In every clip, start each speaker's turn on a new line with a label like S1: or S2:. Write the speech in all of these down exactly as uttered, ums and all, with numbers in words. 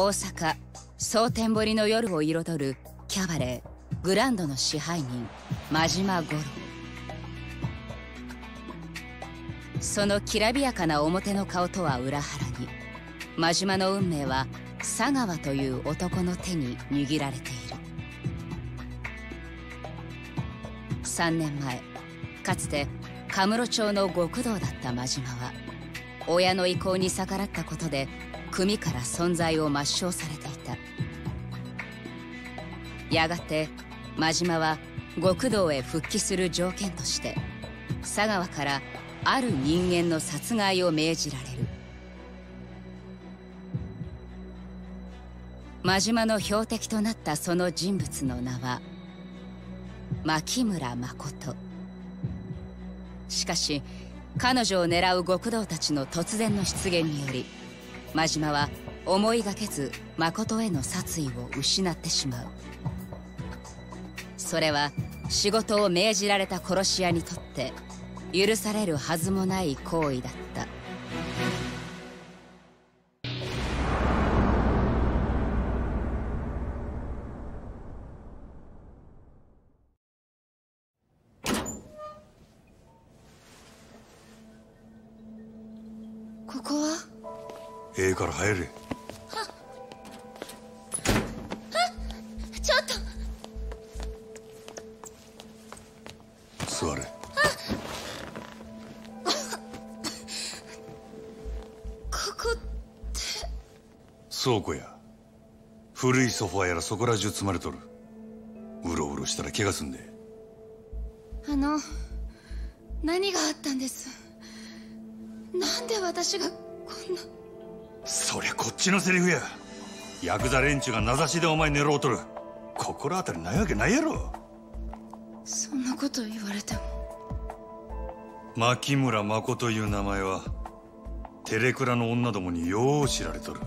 S1: 大阪蒼天堀の夜を彩るキャバレーグランドの支配人真島五郎。そのきらびやかな表の顔とは裏腹に、真島の運命は佐川という男の手に握られている。さんねんまえ、かつてカムロ町の極道だった真島は、親の意向に逆らったことで組から存在を抹消されていた。やがて真島は極道へ復帰する条件として、佐川からある人間の殺害を命じられる。真島の標的となったその人物の名は牧村誠。しかし彼女を狙う極道たちの突然の出現により、真島は思いがけず誠への殺意を失ってしまう。それは仕事を命じられた殺し屋にとって許されるはずもない行為だった。
S2: ここは？
S3: ええから入れ。
S2: ちょっと
S3: 座れ。
S2: ここって
S3: 倉庫や。古いソファーやらそこら中積まれとる。うろうろしたら怪我すんで。
S2: あの何があったんです？なんで私がこんな。
S3: そりゃこっちのセリフや。ヤクザ連中が名指しでお前狙おうとる。心当たりないわけないやろ。
S2: そんなこと言われても。
S3: 牧村誠という名前はテレクラの女どもによう知られとる。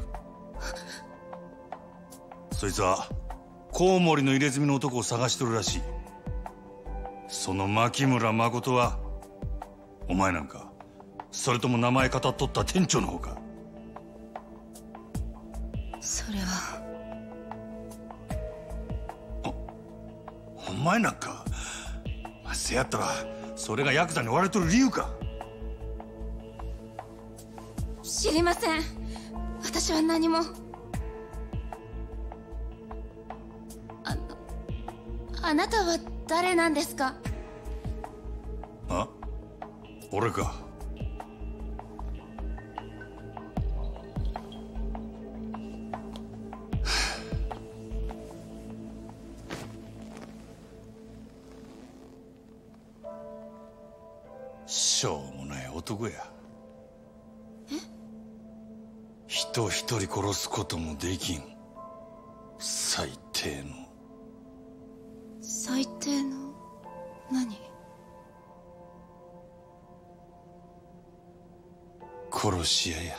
S3: そいつはコウモリの入れ墨の男を探しとるらしい。その牧村誠はお前なんか、それとも名前語っとった店長の方か？
S2: それは。
S3: お、お前なんか、せやったらそれがヤクザに追われとる理由か？
S2: 知りません。私は何も。あのあなたは誰なんですか？
S3: あ？俺か。しょうもない男や。
S2: え？
S3: 人一人殺すこともできん最低の。
S2: 最低の何？
S3: 殺し屋や。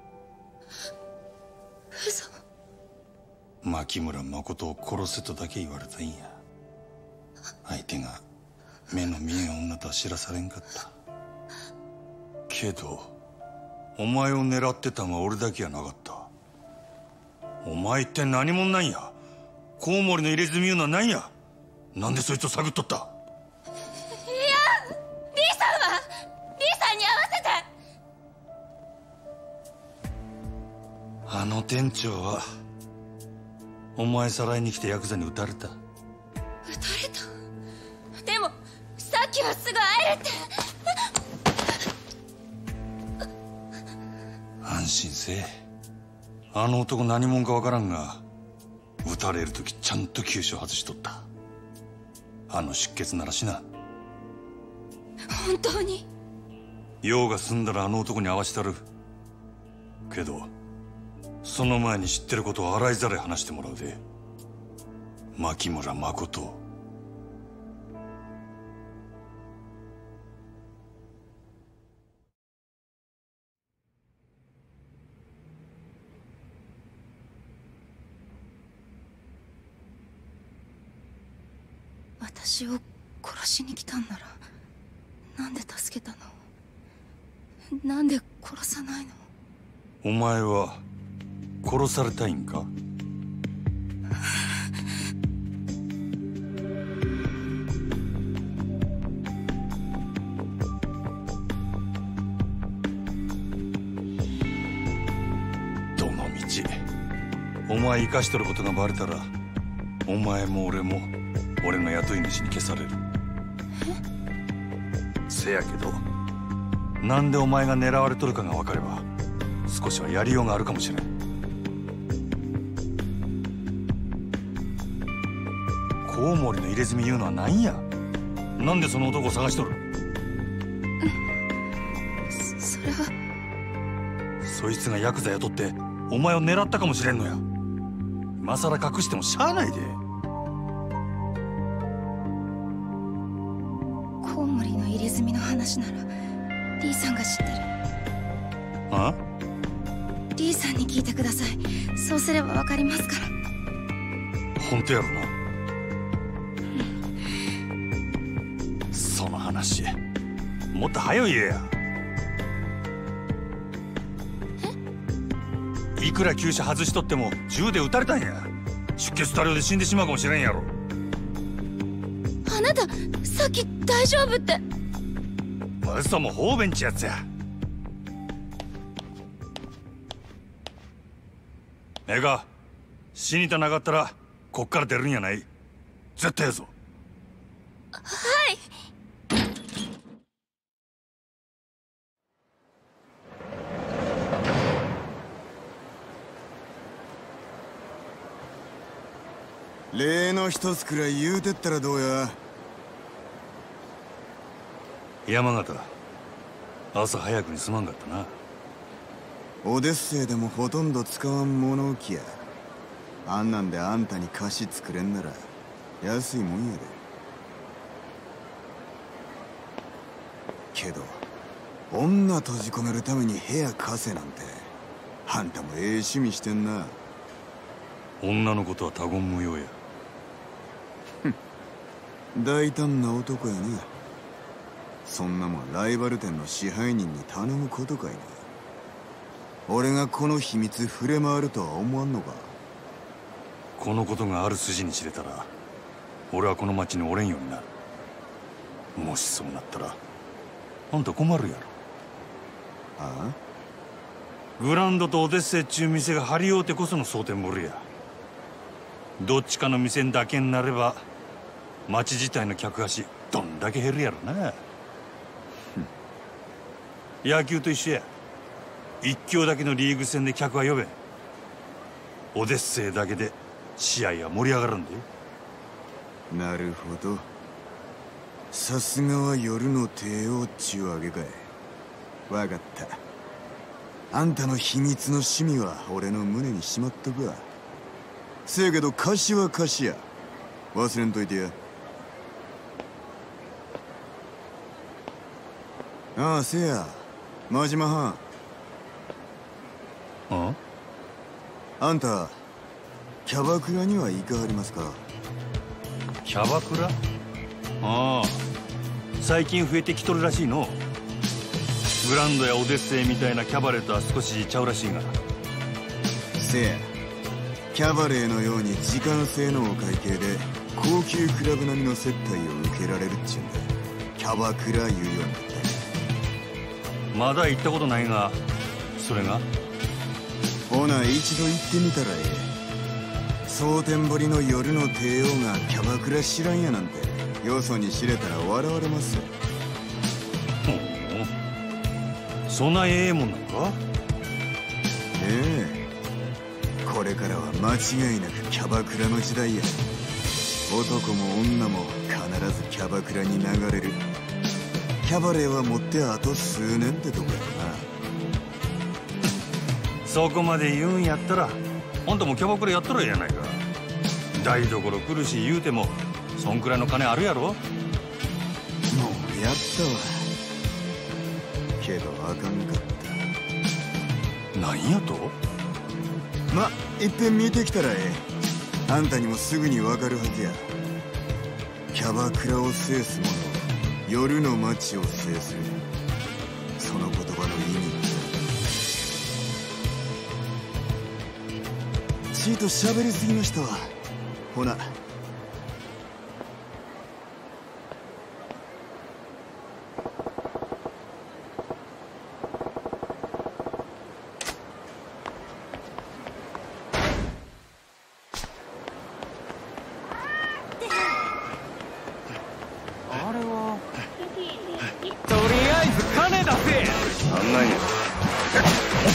S2: 嘘。
S3: 牧村誠を殺せとだけ言われたんや。相手が目の見えん女とは知らされんかった。けどお前を狙ってたんは俺だけやなかった。お前って何者なんや？コウモリの入れ墨いうのは何や？なんでそいつを探っとった？いや、
S2: リーさんはリーさんに合わせて。
S3: あの店長はお前さらいに来てヤクザに撃たれた。
S2: 撃たれた？でもさっきはすぐ会えるって。
S3: 安心せえ。あの男何者かわからんが、撃たれる時ちゃんと急所外しとった。あの出血ならしな。
S2: 本当に？
S3: 用が済んだらあの男に会わしたる。けどその前に知ってることを洗いざらい話してもらうで。牧村誠。
S2: 私を殺しに来たんならなんで助けたの？なんで殺さないの？
S3: お前は殺されたいんか？ 前生かしとることがバレたら、お前も俺も俺の雇い主に消される。せやけど、なんでお前が狙われとるかが分かれば少しはやりようがあるかもしれん。コウモリの入れ墨言うのは何や。なんでその男を探しとる。
S2: そそれは
S3: そいつがヤクザ雇ってお前を狙ったかもしれんのや。今さら隠してもしゃあないで。
S2: コウモリの入れ墨の話ならリーさんが知ってる。
S3: あ？
S2: リーさんに聞いてください。そうすればわかりますから。
S3: 本当やろな。その話もっと早い言えや。いくら急車外しとっても銃で撃たれたんや。出血多量で死んでしまうかもしれんやろ。
S2: あなたさっき大丈夫って。
S3: 嘘も方便ちやつや。ええか、死にたなかったらこっから出るんやない。絶対やぞ。
S2: はい。
S4: 例の一つくらい言うてったらどうや。
S3: 山形、朝早くにすまんかったな。
S4: オデッセイでもほとんど使わん物置や。あんなんであんたに菓子作れんなら安いもんやで。けど女閉じ込めるために部屋貸せなんて、あんたもええ趣味してんな。
S3: 女のことは他言無用や。
S4: 大胆な男やな。そんなもんライバル店の支配人に頼むことかいな。俺がこの秘密触れ回るとは思わんのか。
S3: このことがある筋に知れたら俺はこの町におれんようになる。もしそうなったらあんた困るやろ。
S4: あ
S3: あ？グランドとオデッセイっちゅう店が張り合うてこその蒼天堀や。どっちかの店だけになれば町自体の客足どんだけ減るやろな。野球と一緒や。一強だけのリーグ戦で客は呼べん。オデッセイだけで試合は盛り上がるんで。
S4: なるほど。さすがは夜の帝王っちゅうわけかい。わかった。あんたの秘密の趣味は俺の胸にしまっとくわ。せやけど貸しは貸しや。忘れんといてや。ああ、せや真島はん。
S3: あ
S4: あんたキャバクラには行かはりますか。
S3: キャバクラ？ああ、最近増えてきとるらしいの。グランドやオデッセイみたいなキャバレーとは少しちゃうらしいが。
S4: せやキャバレーのように時間制のお会計で高級クラブ並みの接待を受けられるっちゅうんだ。キャバクラいうようになって。
S3: まだ行ったことないが、それが？
S4: ほな一度行ってみたらええ。蒼天堀の夜の帝王がキャバクラ知らんやなんてよそに知れたら笑われます。
S3: ほう、そんなええもんなのか？
S4: ええ、これからは間違いなくキャバクラの時代や。男も女も必ずキャバクラに流れる。キャバレーは持ってあと数年ってとこやな。
S3: そこまで言うんやったらあんたもキャバクラやったらええやないか。台所来るし言うてもそんくらいの金あるやろ。もう
S4: やったわ。けどあかんかった。
S3: 何やと？
S4: ま、いっぺん見てきたらええ。あんたにもすぐにわかるはずや。キャバクラを制す者、夜の街を制する。その言葉の意味。ちいと喋りすぎましたわ。ほな。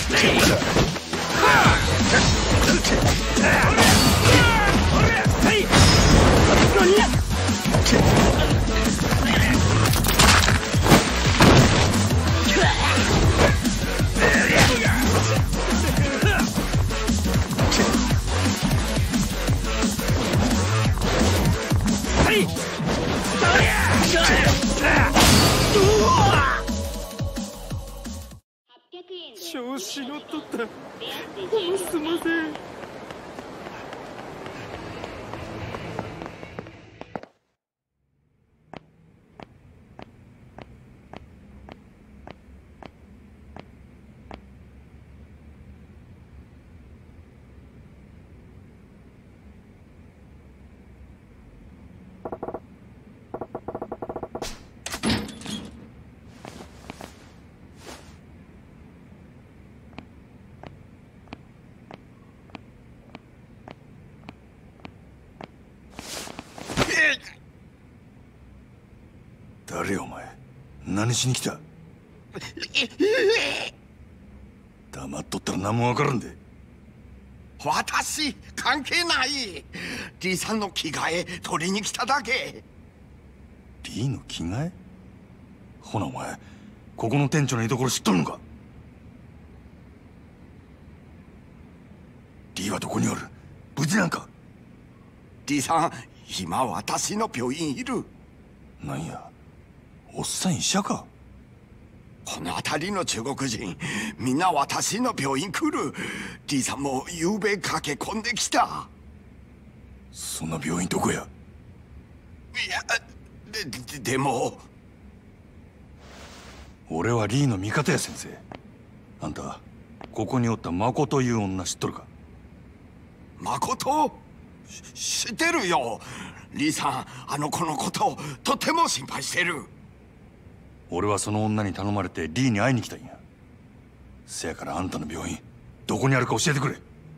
S5: 調子乗っとった。もうすんません。
S3: 誰お前、何しに来た？黙っとったら何も分からんで。
S6: 私関係ない。リーさんの着替え取りに来ただけ。
S3: リーの着替え？ほなお前、ここの店長の居所知っとるのか？リーはどこにおる？無事なんか？
S6: リーさん今私の病院いる。
S3: なんや、おっさん医者か？
S6: この辺りの中国人みんな私の病院来る。リーさんも夕べ駆け込んできた。
S3: そんな病院どこや？
S6: いやで, で, でも
S3: 俺はリーの味方や。先生、あんたここにおったマコという女知っとるか？
S6: マコト？知ってるよ。リーさんあの子のこととても心配してる。
S3: 俺はその女に頼まれてリーに会いに来たんや。せやからあんたの病院どこにあるか教えてくれ。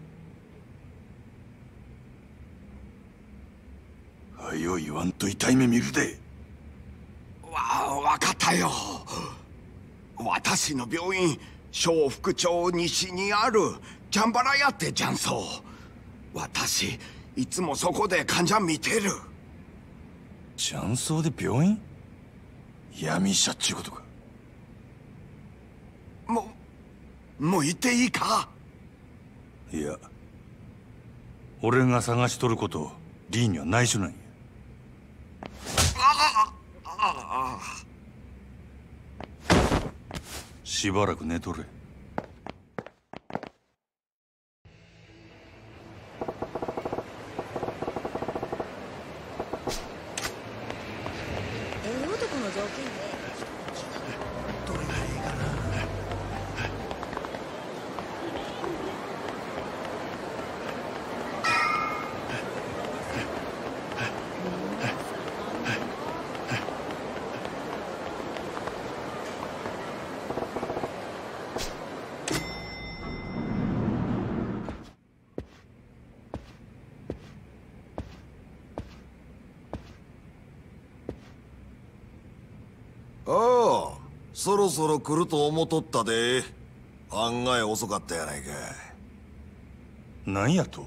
S3: はよ言わんと痛い目見るで。
S6: わ分かったよ。私の病院小福町西にあるジャンバラ屋ってジャンソー。私いつもそこで患者見てる。
S3: ジャンソーで病院？闇医者っちゅうことか？
S6: もうもう言っていいか？
S3: いや、俺が探しとることリーには内緒なんや。
S6: ああああ、
S3: しばらく寝とれ。
S7: ああ、そろそろ来ると思っとったで。案外遅かったやないか。
S3: なんやと？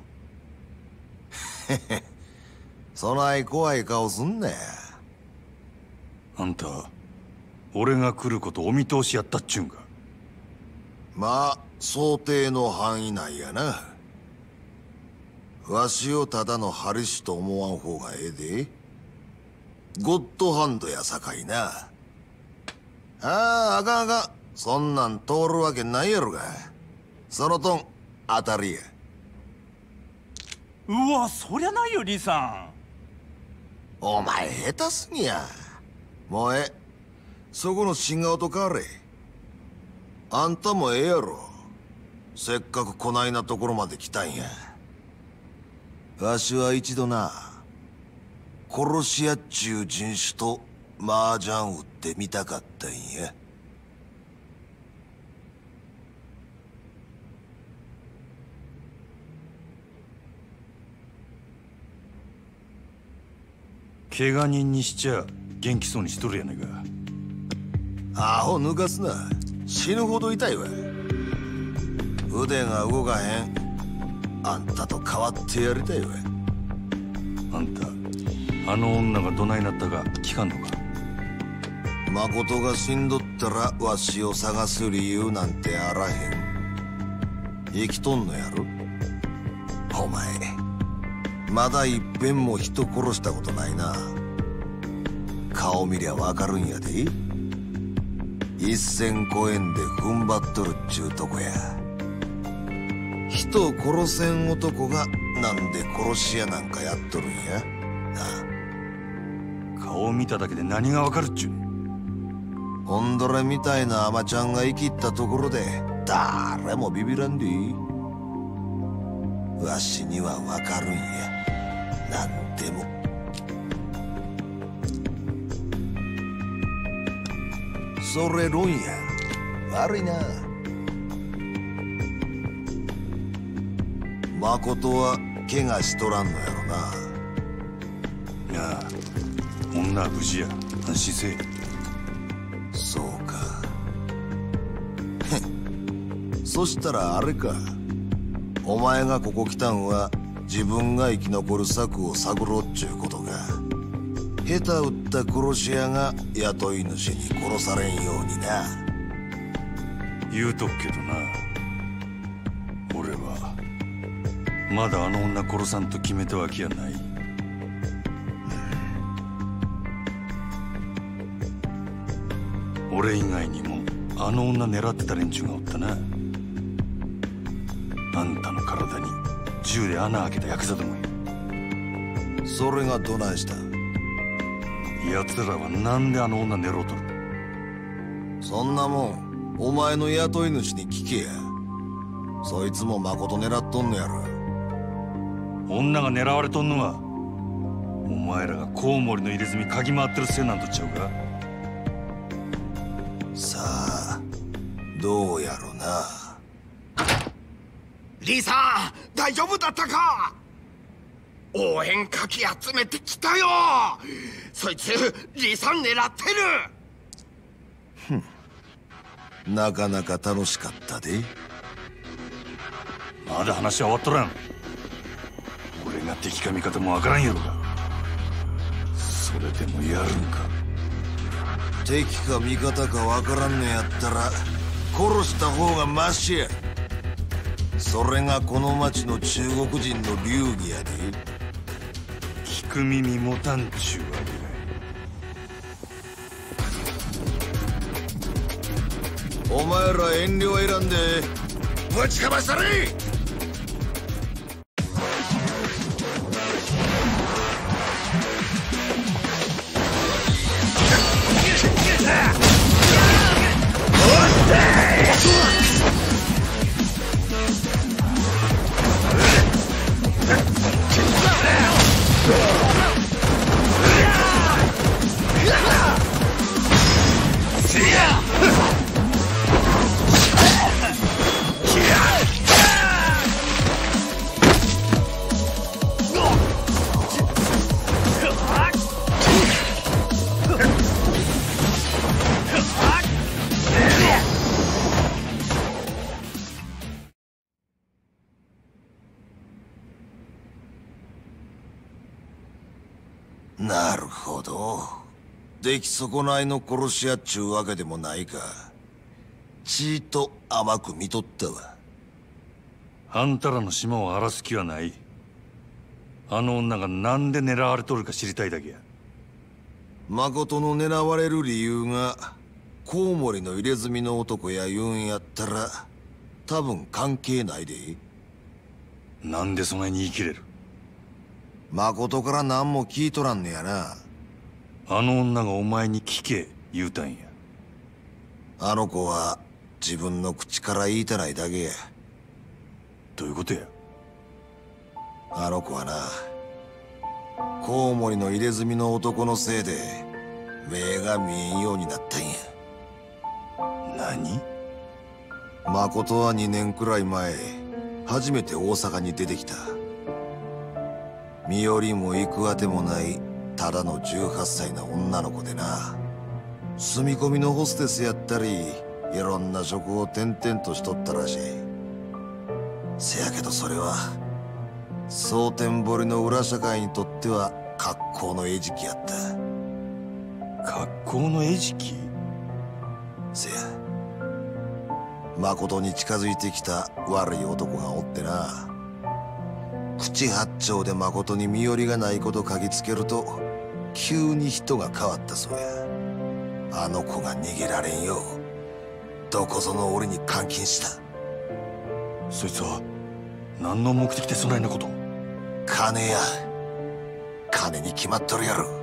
S7: そない怖い顔すんなや。
S3: あんた俺が来ることお見通しやったっちゅうんか？
S7: まあ想定の範囲内やな。わしをただのハリ師と思わん方がええで。ゴッドハンドやさかいな。ああ、あかんあかん。そんなん通るわけないやろが。そのトン当たりや。
S5: うわ、そりゃないよリーさん。
S7: お前下手すぎや。もうええ、そこの新顔と変われ。あんたもええやろ。せっかくこないなところまで来たんや。わしは一度な、殺し屋っちゅう人種と麻雀打ってみたかったんや。
S3: 怪我人にしちゃ元気そうにしとるやないか。
S7: アホ抜かすな。死ぬほど痛いわ。 腕が動かへん。あんたと変わってやりたいわ。
S3: あんたあの女がどないなったか聞かんのか？
S7: 誠が死んどったらわしを探す理由なんてあらへん。生きとんのやろ？お前まだいっぺんも人殺したことないな。顔見りゃわかるんやで。一線越えんで踏ん張っとるっちゅうとこや。人を殺せん男がなんで殺し屋なんかやっとるんやな。
S3: 顔見ただけで何がわかるっちゅうねん。
S7: オンドレみたいなアマちゃんが生きったところで誰もビビらんでいい。わしにはわかるんや、なんでも。それ論や。悪いな。誠は怪我しとらんのやろな。
S3: いや女は無事や。安心せえ。
S7: そうか。そしたらあれか。お前がここ来たんは自分が生き残る策を探ろうっちゅうことか。下手打った殺し屋が雇い主に殺されんようにな。
S3: 言うとくけどな、俺はまだあの女殺さんと決めたわけやない。俺以外にもあの女狙ってた連中がおったな。あんたの体に銃で穴開けたヤクザどもや。
S7: それがどないした？
S3: 奴らはなんであの女狙ろうとる？
S7: そんなもんお前の雇い主に聞けや。そいつも誠狙っとんのやろ。
S3: 女が狙われとんのはお前らがコウモリの入れ墨嗅ぎ回ってるせいなんとちゃうか？
S7: さあどうやろな。
S6: リさん大丈夫だったか？応援かき集めてきたよ。そいつリさん狙ってる。
S7: ふん、なかなか楽しかったで。
S3: まだ話は終わっとらん。俺が敵か味方もわからんやろが。それでもやるんか？
S7: 敵か味方かわからんのやったら殺した方がマシや。それがこの町の中国人の流儀やで。
S3: 聞く耳持たんちゅうわけだ。
S7: お前ら遠慮は選んでぶちかましたれ。なるほど。出来損ないの殺し屋っちゅうわけでもないか。ちいと甘く見とったわ。
S3: あんたらの島を荒らす気はない。あの女がなんで狙われとるか知りたいだけや。
S7: 誠の狙われる理由がコウモリの入れ墨の男や言うんやったら多分関係ないで。
S3: なんでそないに言い切れる？
S7: 誠から何も聞いとらんねやな。
S3: あの女がお前に聞け言うたんや。
S7: あの子は自分の口から言いたないだけや。
S3: どういうことや？
S7: あの子はな、コウモリの入れ墨の男のせいで目が見えんようになったんや。
S3: 何？
S7: 誠はにねんくらい前初めて大阪に出てきた。身寄りも行くあてもないただのじゅうはっさいの女の子でな。住み込みのホステスやったりいろんな職を転々としとったらしい。 せやけどそれは蒼天堀の裏社会にとっては格好の餌食やった。
S3: 格好の餌食？
S7: せや、誠に近づいてきた悪い男がおってな。口八丁で誠に身寄りがないこと嗅ぎつけると急に人が変わったそうや。あの子が逃げられんようどこぞの檻に監禁した。
S3: そいつは何の目的でそないなこと？
S7: 金や。金に決まっとるやろ。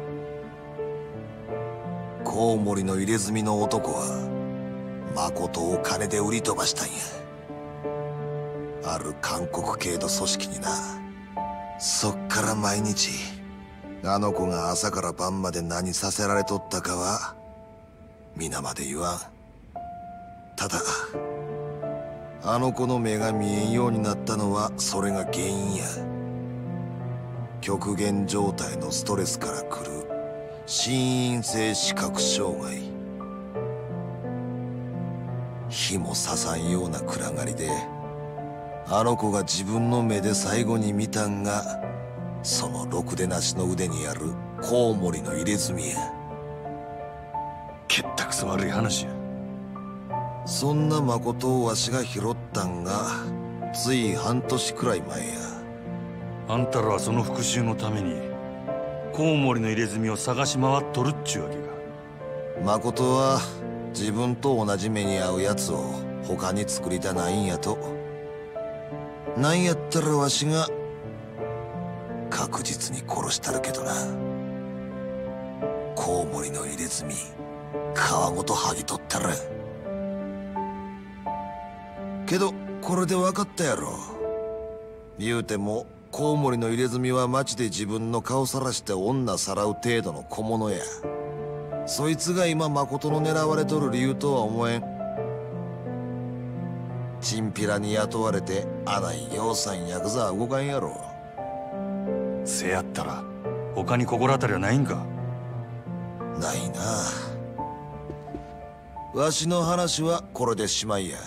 S7: コウモリの入れ墨の男は誠を金で売り飛ばしたんや。ある韓国系の組織にな。そっから毎日あの子が朝から晩まで何させられとったかは皆まで言わん。ただあの子の目が見えんようになったのはそれが原因や。極限状態のストレスから来る心因性視覚障害。火も刺さんような暗がりであの子が自分の目で最後に見たんがそのろくでなしの腕にあるコウモリの入れ墨や。
S3: けったくそ悪い話や。
S7: そんな誠をわしが拾ったんがつい半年くらい前や。
S3: あんたらはその復讐のためにコウモリの入れ墨を探し回っとるっちゅうわけか。
S7: 誠は自分と同じ目に遭うやつを他に作りたないんやと。なんやったらわしが確実に殺したるけどな。コウモリの入れ墨皮ごと剥ぎ取ったら。けどこれで分かったやろ。言うてもコウモリの入れ墨は街で自分の顔さらして女さらう程度の小物や。そいつが今誠の狙われとる理由とは思えん。チンピラに雇われてあないようさんヤクザは動かんやろ。
S3: せやったら他に心当たりはないんか？
S7: ないな。わしの話はこれでしまいや。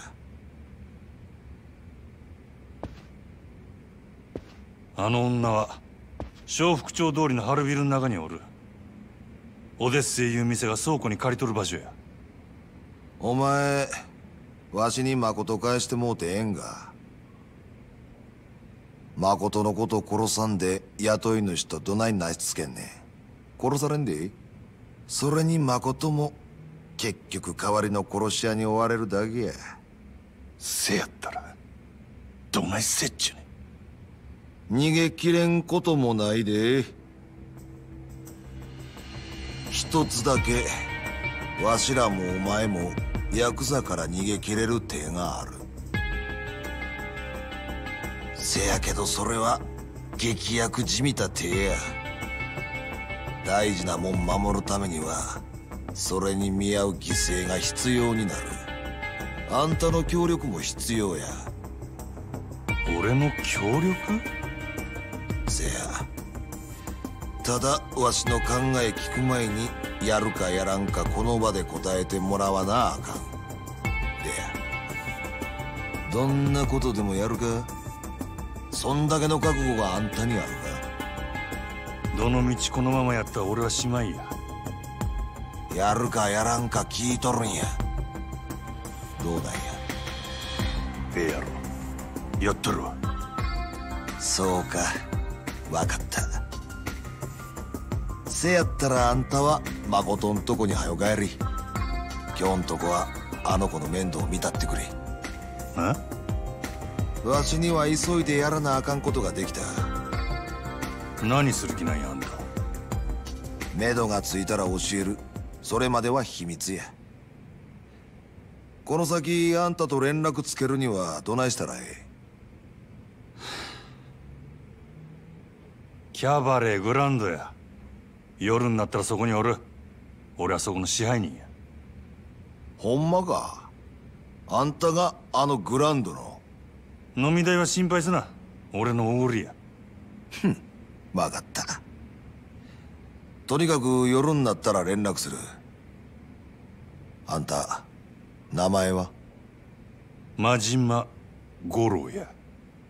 S3: あの女は小福町通りの春ビルの中におる。オデッセイいう店が倉庫に借りとる場所や。
S7: お前わしに誠返してもうてええんが。誠のこと殺さんで雇い主とどないなしつけんねん。殺されんで。それに誠も結局代わりの殺し屋に追われるだけや。
S3: せやったらどないせっちゅうねん。
S7: 逃げきれんこともないで。一つだけわしらもお前もヤクザから逃げきれる手がある。せやけどそれは劇薬じみた手や。大事なもん守るためにはそれに見合う犠牲が必要になる。あんたの協力も必要や。
S3: 俺の協力？
S7: せや。ただわしの考え聞く前にやるかやらんかこの場で答えてもらわなあかん。でや、どんなことでもやるか？そんだけの覚悟があんたにあるか？
S3: どの道このままやったら俺はしまいや。
S7: やるかやらんか聞いとるんや。どうなんや？
S3: ええやろ。やっとるわ。
S7: そうか、わかった。せやったらあんたは誠んとこにはよ帰り。今日んとこはあの子の面倒を見たってくれ。
S3: え？
S7: わしには急いでやらなあかんことができた。
S3: 何する気なんやあんた。
S7: 目処がついたら教える。それまでは秘密や。この先あんたと連絡つけるにはどないしたらええ？
S3: キャバレーグランドや。夜になったらそこにおる。俺はそこの支配人や。
S7: ほんまか？あんたがあのグランドの？
S3: 飲み代は心配すな。俺のおごりや。
S7: ふん、わかった。とにかく夜になったら連絡する。あんた名前は？
S3: 真島五郎や。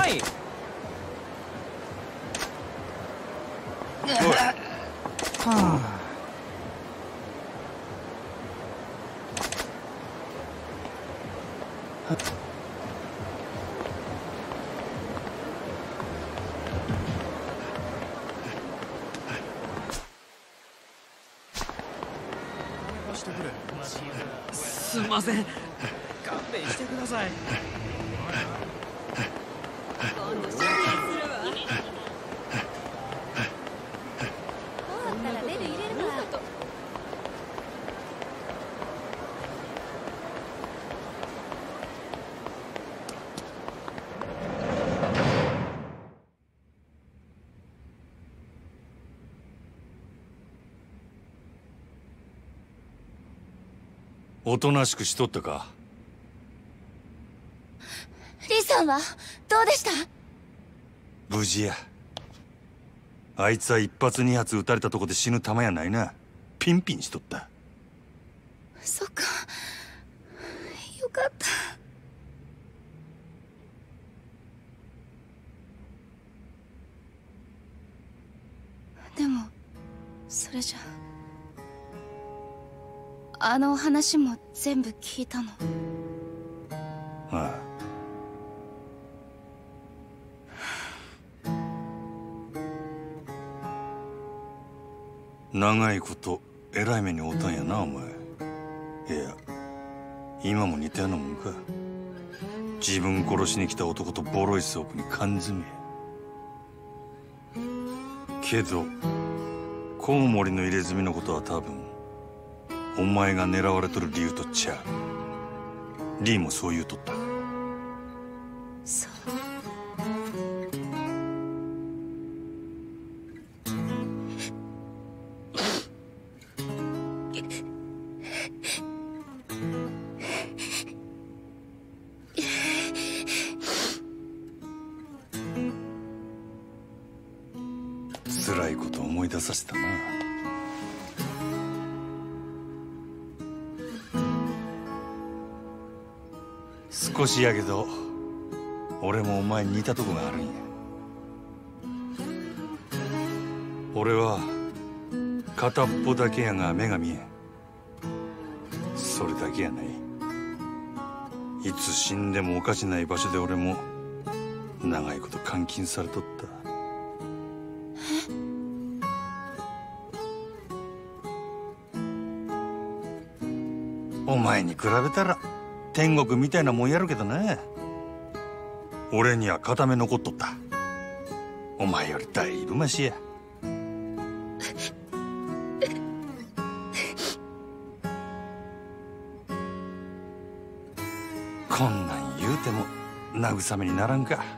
S5: い。
S3: はあ。
S5: すんません、勘弁してください。
S3: おとなしくしとったか。
S2: リさんはどうでした？
S3: 無事や。あいつは一発二発撃たれたとこで死ぬ玉やないな。ピンピンしとった。
S2: そっか、よかった。でもそれじゃあの話も全部聞いたの？
S3: ああ。長いことえらい目に遭うたんやなお前。いや今も似たようなもんか。自分殺しに来た男とボロい倉庫に缶詰。けどコウモリの入れ墨のことは多分お前が狙われとる理由とちゃう。リーもそう言うとった。
S2: そう。
S3: 辛いこと思い出させたな。少しやけど俺もお前に似たとこがあるんや。俺は片っぽだけやが目が見えん。それだけやない。いつ死んでもおかしない場所で俺も長いこと監禁されとった。お前に比べたら天国みたいなもんやるけどな。俺には片目残っとった。お前よりだいぶマシや。こんなん言うても慰めにならんか。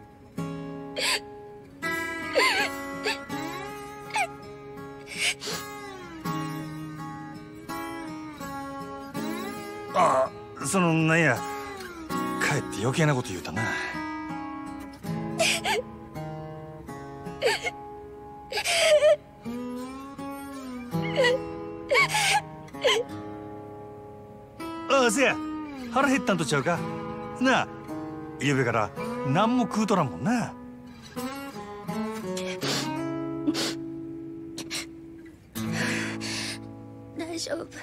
S3: ああ、そのなんや、かえって余計なこと言うたな。ああ、せや、腹減ったんとちゃうかなあ。ゆうべから何も食うとらんもんな。
S2: 大丈夫。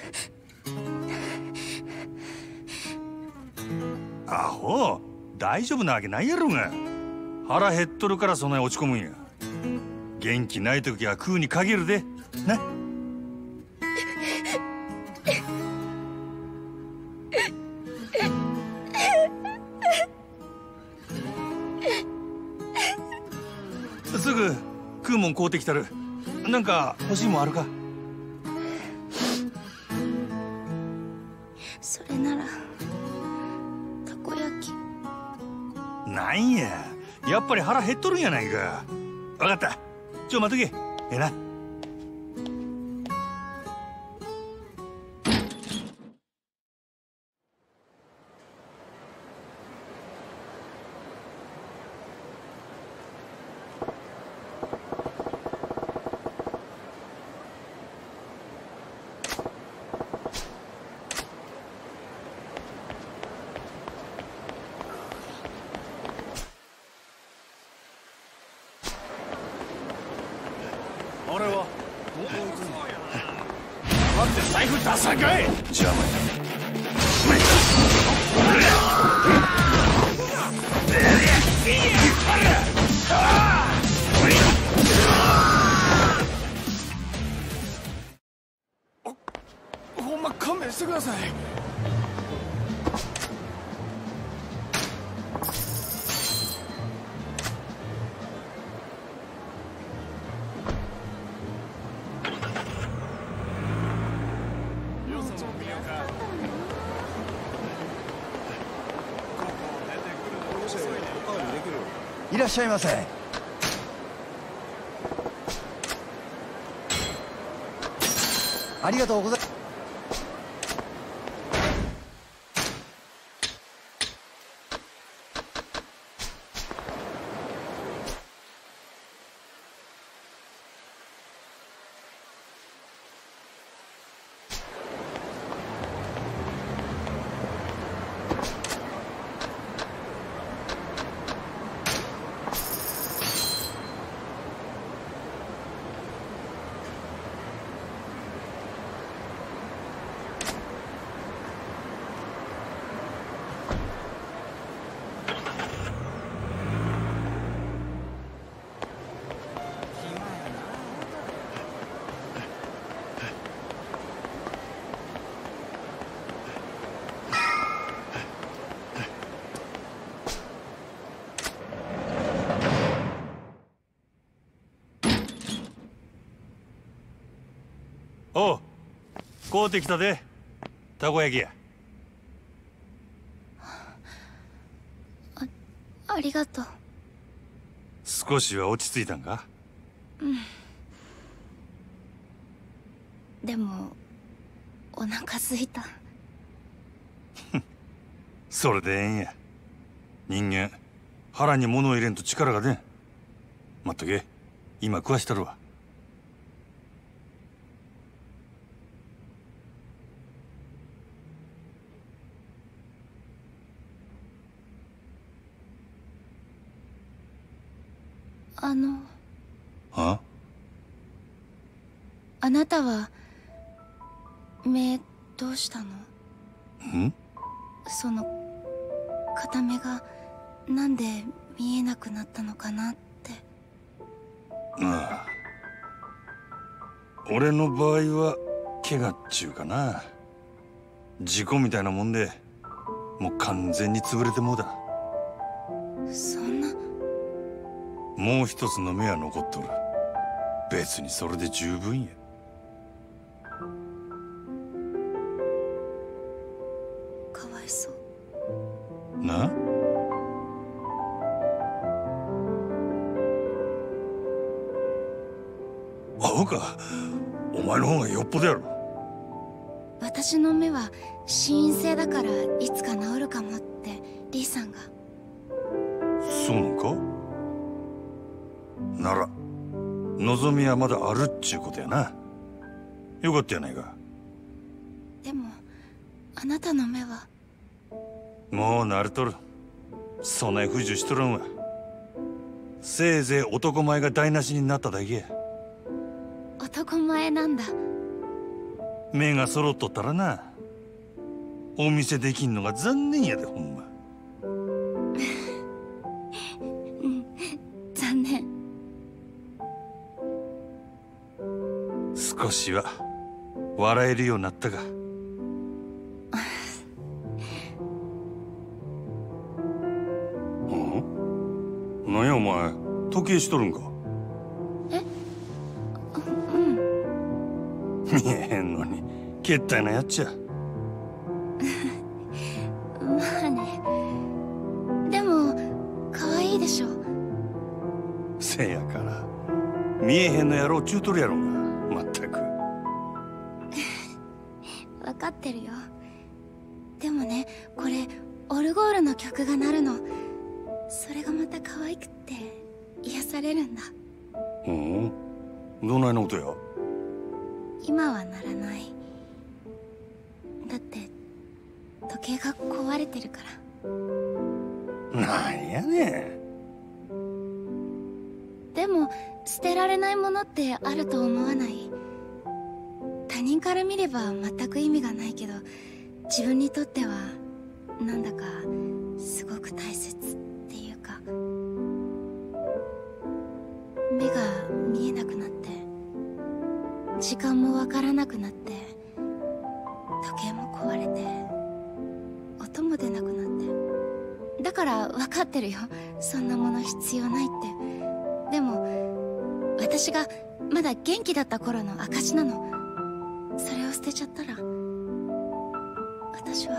S3: アホ、大丈夫なわけないやろが。腹減っとるからそんなに落ち込むんや。元気ない時は食うに限るでな。すぐ食うもん買うてきたる。なんか欲しいもんあるか？
S2: それならたこ焼き。
S3: なんや、やっぱり腹減っとるんやないか。分かった、ちょ待っとけ。ええな。
S5: 俺は待って財布出さんかい。
S3: 邪魔や。
S5: ほんま勘弁してください。
S8: いらっしゃいませ。ありがとうございます。
S3: おう、買うてきたで。たこ焼きや。
S2: あ、ありがとう。
S3: 少しは落ち着いたんか？
S2: うん。でもお腹すいた。
S3: それでええんや。人間腹に物を入れんと力が出ん。待っとけ、今食わしたるわ。
S2: あの
S3: あ？
S2: あなたは目どうしたの？
S3: ん？
S2: その片目がなんで見えなくなったのかなって。
S3: ああ、俺の場合は怪我っちゅうかな。事故みたいなもんでもう完全に潰れてもうだ。
S2: そんな。
S3: もう一つの目は残っとる。別にそれで十分や。
S2: かわいそう。
S3: な？アホか。お前の方がよっぽどやろ。
S2: 私の目は心因性だからいつか治るかもってリーさんが。
S3: そうなんか？なら望みはまだあるっちゅうことやな。よかったやないか。
S2: でもあなたの目は。
S3: もう慣れとる。そない不自由しとるんわ。せいぜい男前が台無しになっただけや。
S2: 男前なんだ。
S3: 目が揃っとったらな、お見せできんのが残念やで。ほんま
S2: うん残念。
S3: 少しは笑えるようになったか。うん？何やお前、時計しとるんか？
S2: え？うん。
S3: 見えへんのにけったいなやっちゃ。
S2: まあね。でも可愛いでしょ。
S3: せやから見えへんのやろうちゅうとるやろが。まったく。
S2: 分かってるよ。でもね、これオルゴールの曲が鳴るの。それがまた可愛くって癒されるんだ。
S3: うん？どないなことや？
S2: 今はならない。だって時計が壊れてるから。。
S3: なんやねん。
S2: でも捨てられないものってあると思わない？他人から見れば全く意味がないけど、自分にとってはなんだかすごく大切っていうか、目が見えなくなって時間もわからなくなって、時計も壊れて音も出なくなって。だから分かってるよ、そんなもの必要ないって。でも私がまだ元気だった頃の証なの。それを捨てちゃったら私は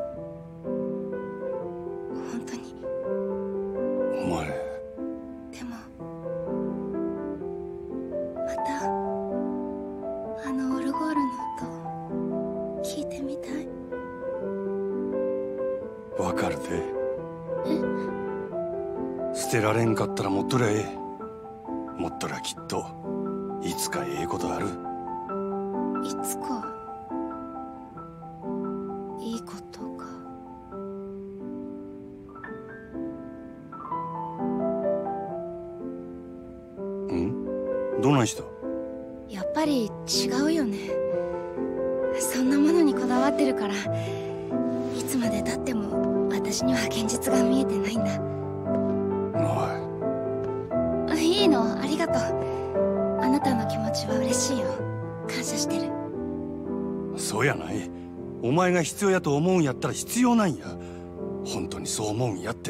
S2: 本当に。
S3: お前。
S2: でもまたあのオルゴールの音聞いてみたい。
S3: わかるで。捨てられんかったら持っとりゃええ。持っとりゃきっといつかええことある。
S2: いつかいいことか。
S3: ん？どないした？
S2: やっぱり違うよね。そんなものにこだわってるから、いつまで経っても私には現実が見えてないんだ。
S3: おい。
S2: いいの、ありがとう。あなたの気持ちは嬉しいよ。感謝してる。
S3: そうやない。お前が必要やと思うんやったら必要なんや。本当にそう思うんやって。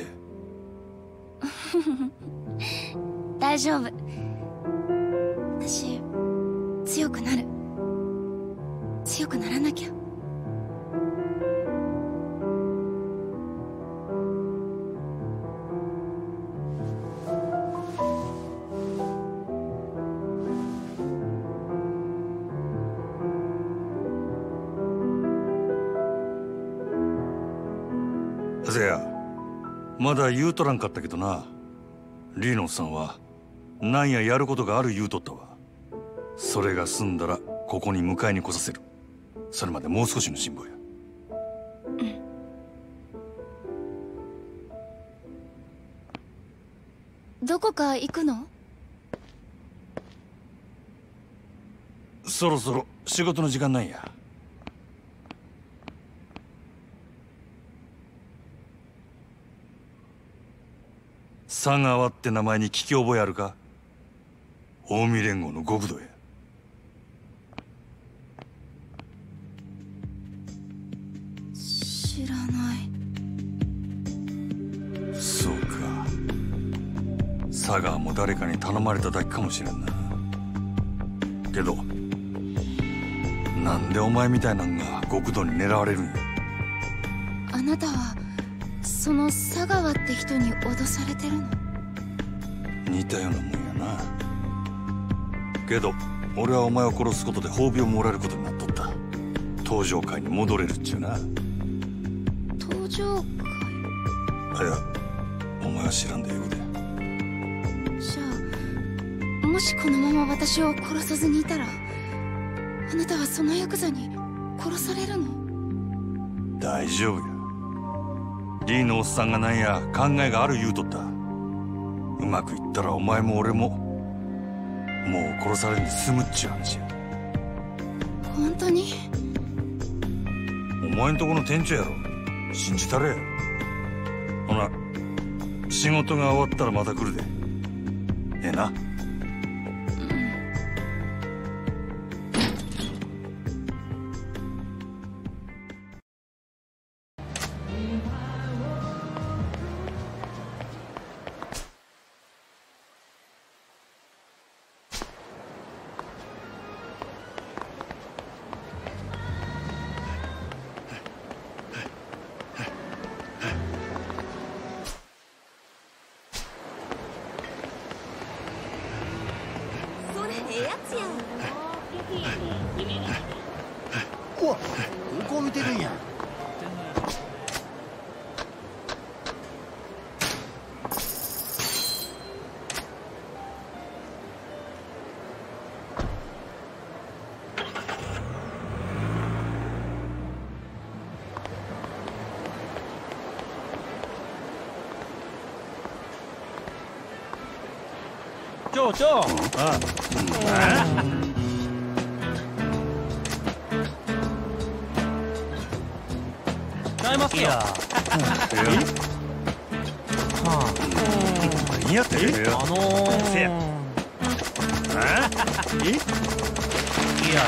S2: 大丈夫。私強くなる。強くならなきゃ。
S3: せや、まだ言うとらんかったけどな。リーノさんはなんややることがある言うとったわ。それが済んだらここに迎えに来させる。それまでもう少しの辛抱や。
S2: うん。どこか行くの？
S3: そろそろ仕事の時間なんや。佐川って名前に聞き覚えあるか？近江連合の極道や。
S2: 知らない。
S3: そうか。佐川も誰かに頼まれただけかもしれんな。けどなんでお前みたいなんが極道に狙われるんや？
S2: あなたはその佐川って人に脅されてるの？
S3: 似たようなもんやな。けど俺はお前を殺すことで褒美をもらえることになっとった。登場界に戻れるっちゅうな。
S2: 登場界？
S3: いや、お前は知らんでええことや。
S2: じゃあもしこのまま私を殺さずにいたら、あなたはそのヤクザに殺されるの？
S3: 大丈夫や。リーのおっさんがなんや考えがある言うとった。うまくいったらお前も俺ももう殺されんで済むっちゅう話や。
S2: 本当に？
S3: お前んとこの店長やろ。信じたれや。ほな仕事が終わったらまた来るで。ええな。
S8: うわ、どこを見てるんや。
S5: 長長。ああ。違いますよ。はあ。何やってる？あのー。せや。あ？え？いや。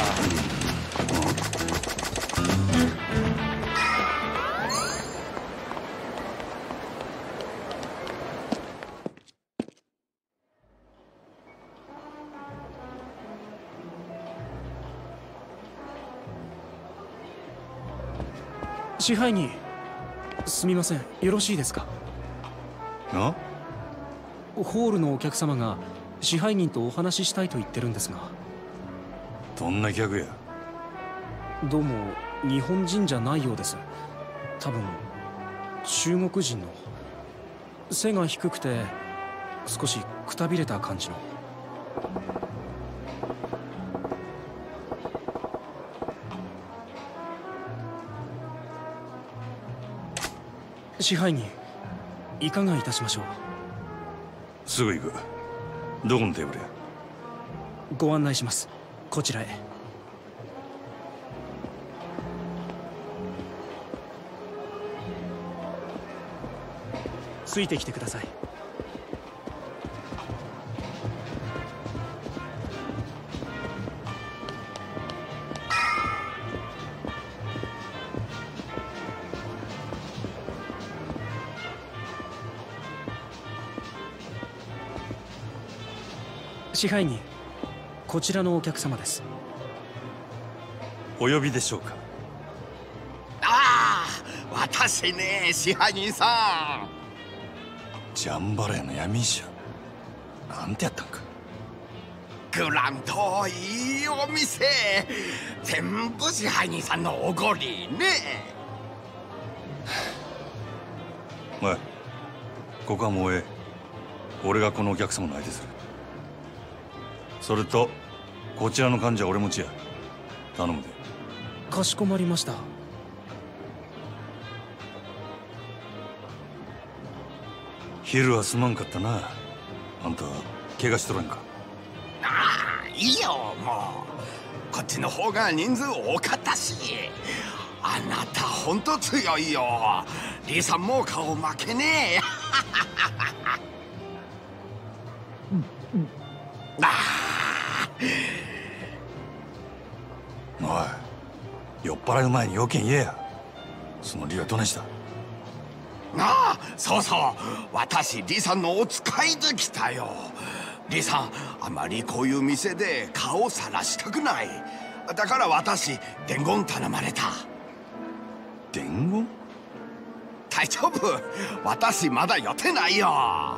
S9: 支配人、すみません、よろしいですか？
S3: な？
S9: ホールのお客様が支配人とお話ししたいと言ってるんですが。
S3: どんな客や？
S9: どうも日本人じゃないようです。多分中国人の。背が低くて少しくたびれた感じの。支配人、いかがいたしましょう？
S3: すぐ行く。どこのテーブルや？
S9: ご案内します。こちらへ。ついてきてください。支配人、こちらのお客様です。
S3: お呼びでしょうか？
S6: ああ、私ね、支配人さん。
S3: ジャンバラヤの闇医者。なんてやったんか。
S6: グランといいお店。全部支配人さんのおごりね。
S3: おい、ここはもうええ。俺がこのお客様の相手する。それとこちらの患者は俺持ちや。頼むで。
S9: かしこまりました。
S3: 昼はすまんかったな。あんた怪我しとらんか？
S6: ああ、いいよ、もうこっちの方が人数多かったし。あなたほんと強いよ。リーさんも顔負けねえ。ああ、
S3: おい、酔っ払う前に要件言えや。その理はどないした？
S6: ああ、そうそう、私リさんのお使いで来たよ。リさん、あまりこういう店で顔さらしたくない。だから私伝言頼まれた。
S3: 伝言？
S6: 大丈夫、私まだ予定ないよ。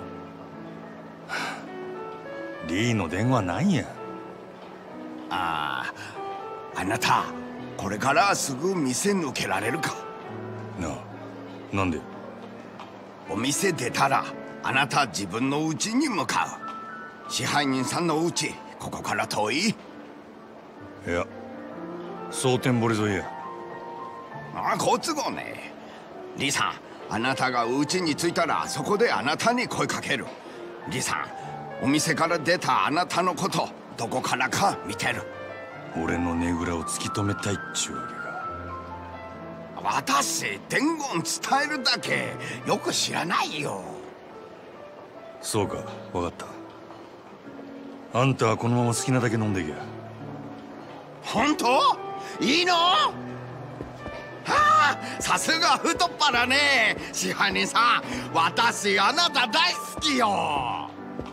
S3: リーの電話なんや？
S6: ああ、あなたこれからすぐ店抜けられるか？
S3: なあ、なんで？
S6: お店出たらあなた自分の家に向かう。支配人さんの家、ここから遠い？い
S3: や、蒼天堀沿いや。
S6: ああ、好都合ね。リさん、あなたが家に着いたらそこであなたに声かける。リさん、お店から出たあなたのことどこからか見てる。
S3: 俺のねぐらを突き止めたいっちゅうわけか。
S6: 私伝言伝えるだけよく知らないよ。
S3: そうか、分かった。あんたはこのまま好きなだけ飲んでいけや。
S6: 本当？いいの？はあ、さすが太っ腹ね。支配人さん、私あなた大好きよ。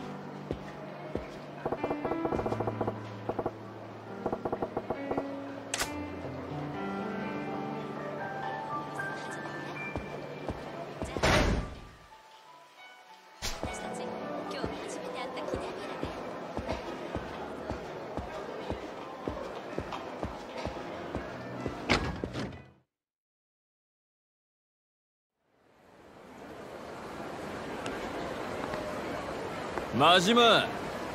S10: 真島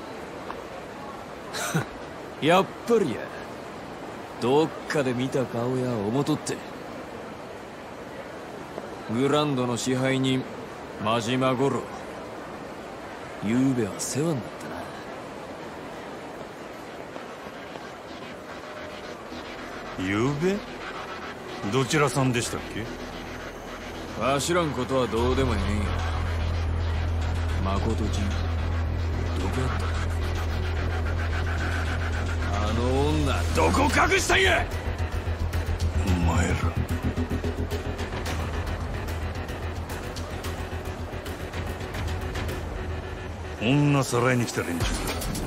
S10: やっぱりや、どっかで見た顔や思とって。グランドの支配人真島五郎、ゆうべは世話になったな。
S3: ゆうべどちらさんでしたっけ？
S10: わしらんことはどうでもええんや。誠じん、どこやった？あの女どこ隠したんや！
S3: お前ら女さらいに来た連中だ。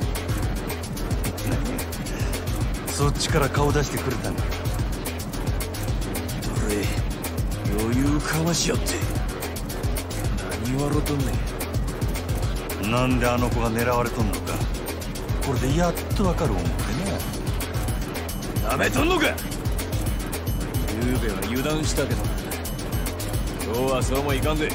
S3: そっちから顔出してくれたんだ。
S10: 俺余裕かましやって何笑うとんね
S3: ん。なんであの子が狙われとんのかこれでやっとわかる思って
S10: な。なめとんのか。ゆうべは油断したけど今日はそうもいかんで。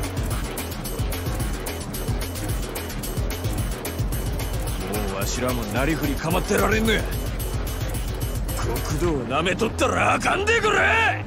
S10: もうわしらもなりふり構ってられんのや。極道をなめとったらあかんでくれ。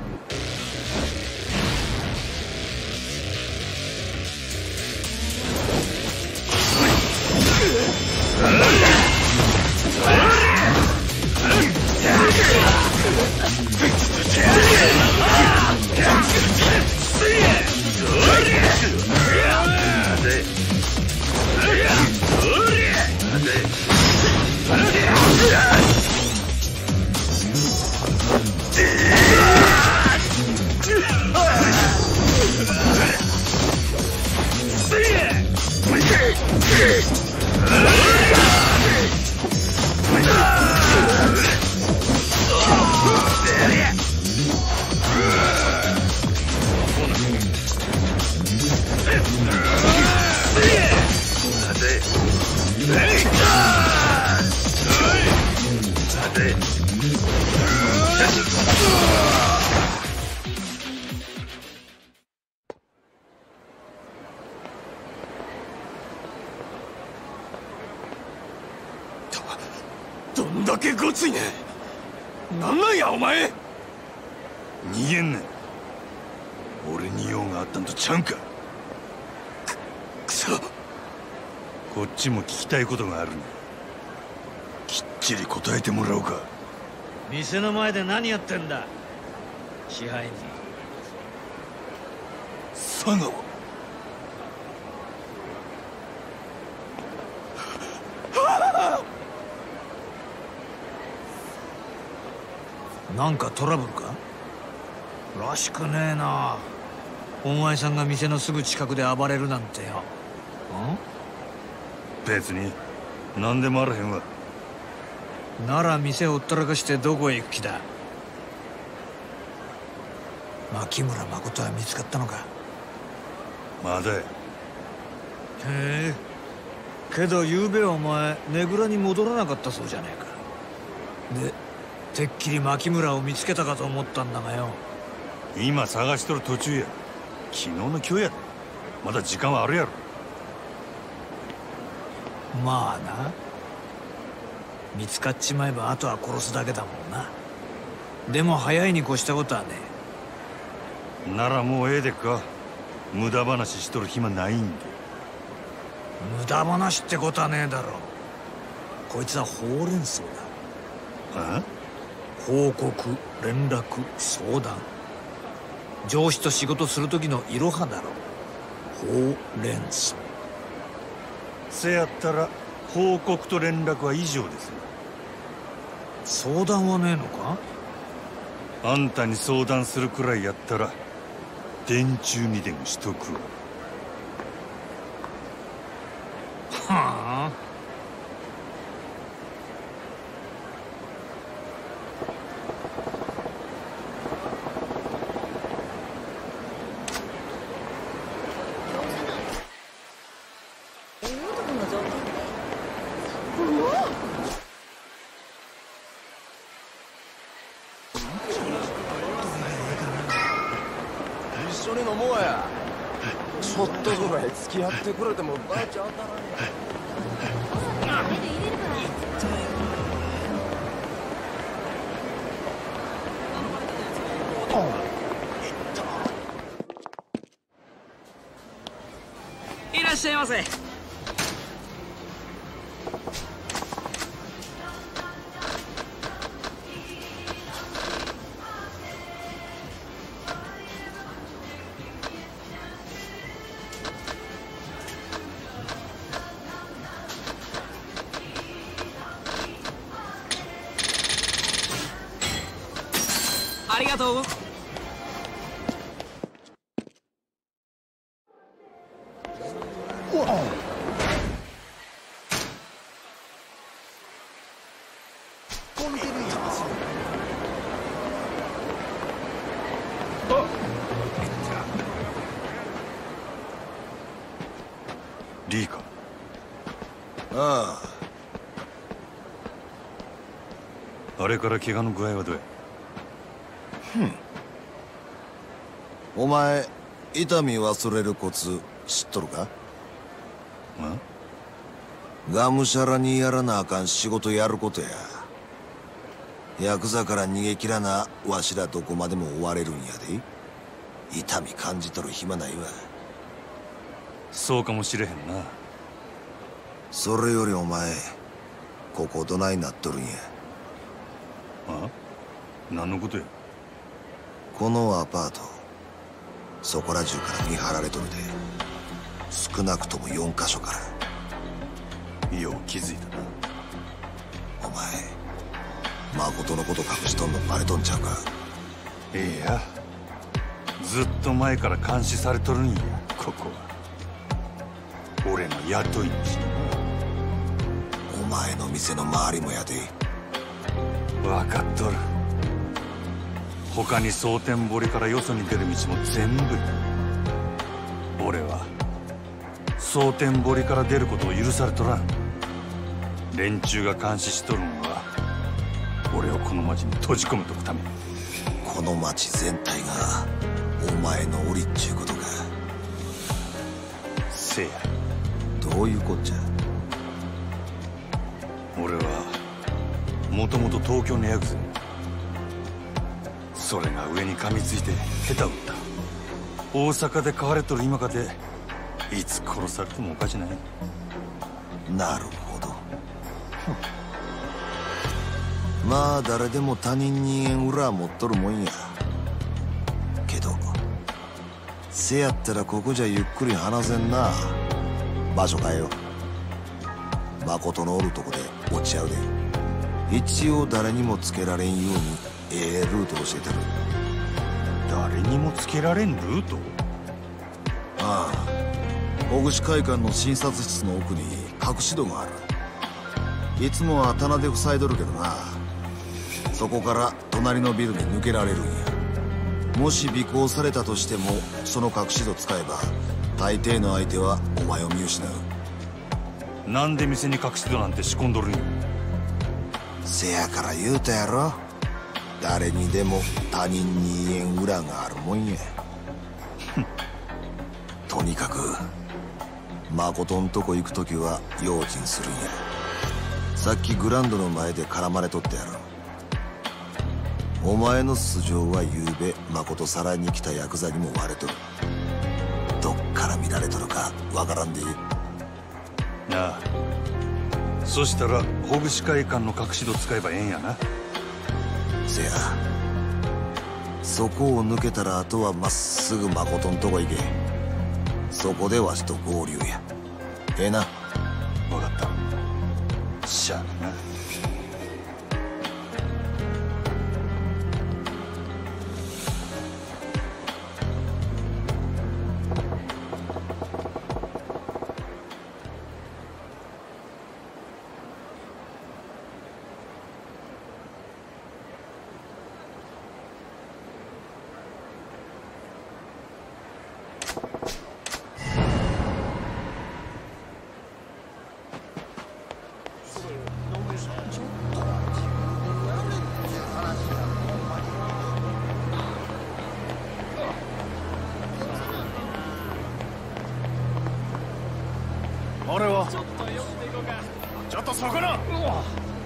S10: どんだけごついねん。なんなんやお前。
S3: 逃げんな。俺に用があったんとちゃうんか。く、
S10: くそ。
S3: こっちも聞きたいことがあるんだ。きっちり答えてもらおうか。
S11: 店の前で何やってんだ支配人。
S3: 佐川。
S11: なんかトラブルからしくねえな。お前さんが店のすぐ近くで暴れるなんてよ。
S3: ん？別に何でもあらへんわ。
S11: なら店をほったらかしてどこへ行く気だ。牧村誠は見つかったのか。
S3: まだや。へ
S11: え。けどゆうべはお前ねぐらに戻らなかったそうじゃねえか。でてっきり牧村を見つけたかと思ったんだがよ。
S3: 今探しとる途中や。昨日の今日や。まだ時間はあるやろ。
S11: まあな。見つかっちまえばあとは殺すだけだもんな。でも早いに越したことはね
S3: え。ならもうええでっか。無駄話しとる暇ないんで。
S11: 無駄話ってことはねえだろ。こいつはほうれん草だ。
S3: ああ？
S11: 報告、連絡、相談。上司と仕事する時のいろはだろ。ほうれん草。
S3: せやったら報告と連絡は以上ですよ。
S11: 相談はねえのか？
S3: あんたに相談するくらいやったら電柱にでもしとくわ。
S11: はあ。
S12: 一緒に飲もうや。ちょっとぐらい付き合ってくれてもバーチ当たらんや。
S11: いらっしゃいませ。
S13: ありがとう。
S3: リーか。
S7: あ
S3: あ。あれから怪我の具合はどうや。
S7: ふん。お前痛み忘れるコツ知っとるか？がむしゃらにやらなあかん仕事やることや。ヤクザから逃げ切らなわしらどこまでも追われるんやで。痛み感じとる暇ないわ。
S3: そうかもしれへんな。
S7: それよりお前ここどないなっとるんや。
S3: あ？何のことや。
S7: このアパートそこら中から見張られとるで。少なくともよんかしょから。
S3: よう気づいたな。
S7: お前誠のこと隠しとんのバレとんちゃうか。
S3: いやずっと前から監視されとるんやここは。俺の雇い主だな。
S7: お前の店の周りもやで。
S3: 分かっとる。他に蒼天堀からよそに出る道も全部や。俺は蒼天堀から出ることを許されとらん。連中が監視しとるのは俺をこの町に閉じ込めとくため。
S7: この町全体がお前の檻っちゅうことか。
S3: せや。
S7: どういうこっちゃ。
S3: 俺はもともと東京のヤクザ。それが上に噛みついて下手打った。大阪で飼われとる今かていつ殺されてもおかしない。
S7: なるほど。まあ誰でも他人に縁裏は持っとるもんやけど、せやったらここじゃゆっくり話せんな。場所変えよう。誠のおるとこで落ち合うで。一応誰にもつけられんようにええルート教えてる。
S3: 誰にもつけられんルート？
S7: ああ、小串会館の診察室の奥に隠し戸がある。いつもは棚で塞いどるけどな。そこから隣のビルに抜けられるんや。もし尾行されたとしてもその隠し戸使えば大抵の相手はお前を見失う。
S3: なんで店に隠し戸なんて仕込んどるんや。
S7: せやから言うたやろ。誰にでも他人に縁裏があるもんや。とにかく誠んとこ行く時は用心するんや。さっきグランドの前で絡まれとったやろ。お前の素性はゆうべ誠さらいに来たヤクザにも割れとる。どっから見られとるかわからんでいい。
S3: なあ、そしたら小串会館の隠し戸使えばええんやな。
S7: せや。そこを抜けたらあとはまっすぐ誠んとこ行け。そこでわしと合流や。ええな。
S3: 分かった。しゃあな。
S5: 俺はちょっとちょっとそこの同じこと言わ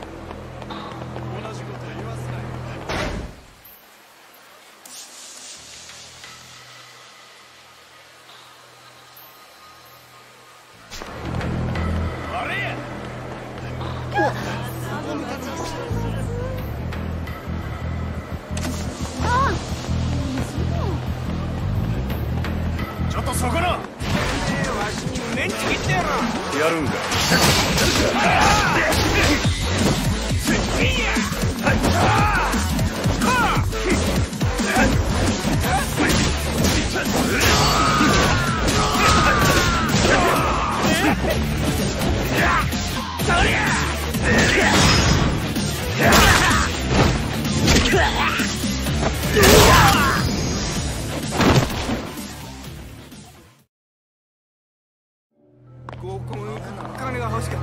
S5: すなよ。あれちょっとそこのわしにメンチ切ってやろう。
S3: やるんか。
S5: はい。
S4: 合コン行くの金が欲しかった。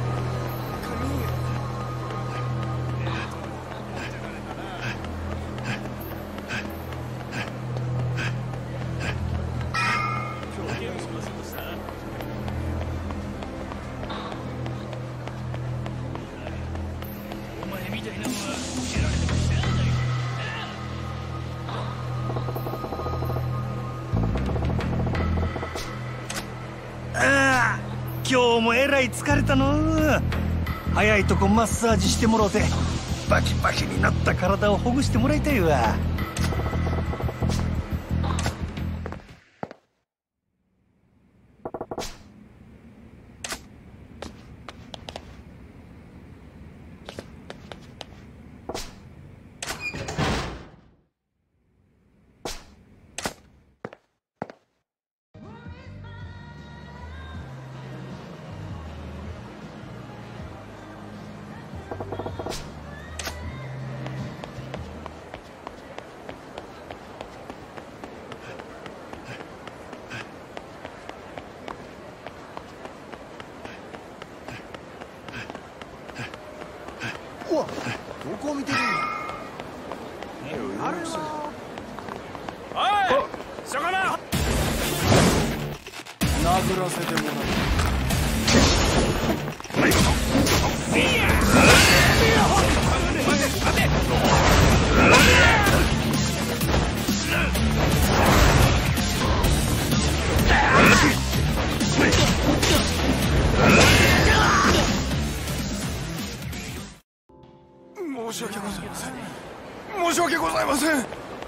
S5: 今日もえらい疲れたの。早いとこマッサージしてもろてバキバキになった体をほぐしてもらいたいわ。
S8: うわ、どこを見てるんだ。あれは
S5: おい、魚
S8: 殴らせてもらう。
S6: 申し訳ございません。申し訳ございません。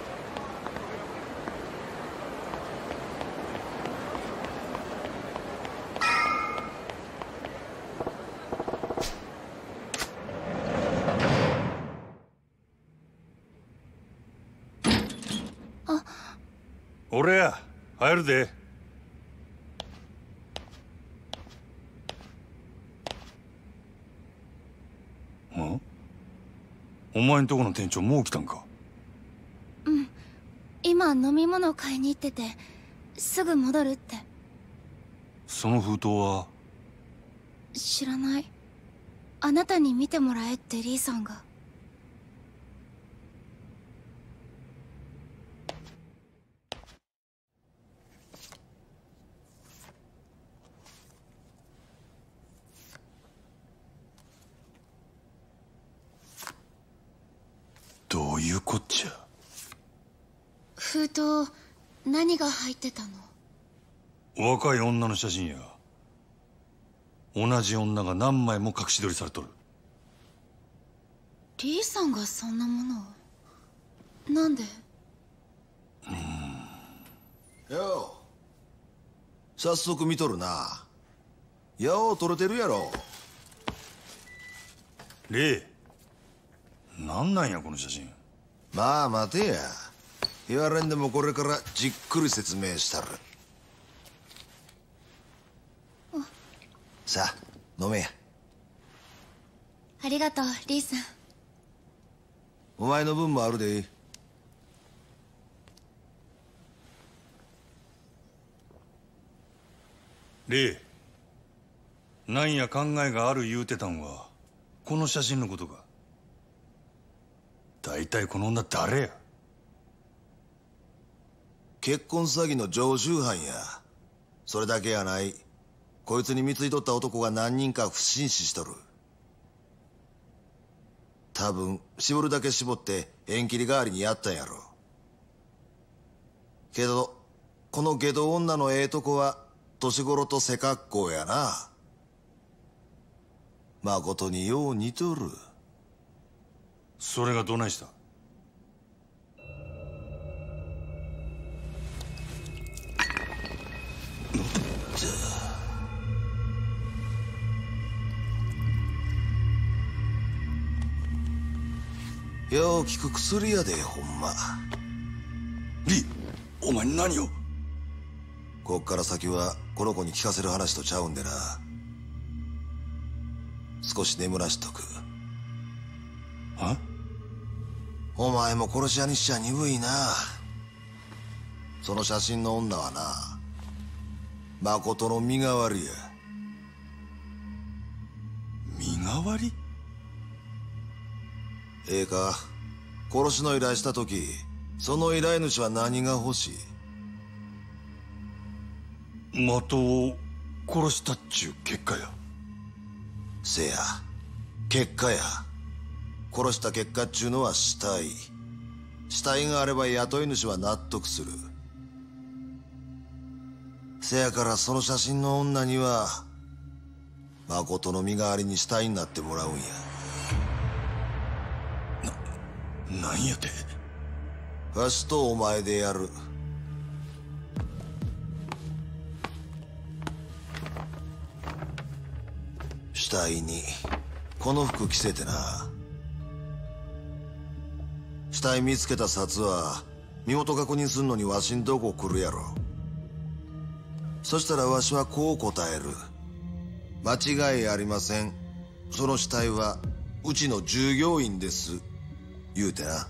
S2: あ、
S3: 俺や入るで。ん？お前んとこの店長もう来たんか？
S2: うん、今飲み物買いに行っててすぐ戻るって。
S3: その封筒は？
S2: 知らない。あなたに見てもらえってリーさんが。
S3: どういうこっちゃ。
S2: 封筒何が入ってたの？
S3: 若い女の写真や。同じ女が何枚も隠し撮りされとる。
S2: リーさんがそんなものを。なんで？
S7: うん。よう、早速見とるな。よう撮れてるやろ。
S3: レイ、なんなんやこの写真。
S7: まあ待てや。言われんでもこれからじっくり説明したる。さあ飲めや。
S2: ありがとうリーさん。
S7: お前の分もあるで。
S3: レイ、なんや考えがある言うてたんはこの写真のことか。大体この女誰や。
S7: 結婚詐欺の常習犯や。それだけやない。こいつに貢いとった男が何人か不審死しとる。多分絞るだけ絞って縁切り代わりにやったんやろ。けどこの下道女のええとこは年頃と背格好やな。まことによう似とる。
S3: それがどないした。
S7: よう効く薬やで、ほんま。
S3: リ、お前何を。
S7: こっから先はこの子に聞かせる話とちゃうんでな。 少し眠らしとく。
S3: あ？
S7: お前も殺し屋にしちゃ鈍いな。その写真の女はな、誠の身代わりや。
S3: 身代わり？
S7: ええか、殺しの依頼した時、その依頼主は何が欲し
S3: い？的を殺したっちゅう結果や。
S7: せや、結果や。殺した結果っちゅうのは死体。死体があれば雇い主は納得する。せやからその写真の女には誠の身代わりに死体になってもらうんや。
S3: な、なんやて？
S7: わしとお前でやる。死体にこの服着せてな。死体見つけた札は身元確認すんのにわしんとこ来るやろ。そしたらわしはこう答える。間違いありません。その死体はうちの従業員です。言うてな。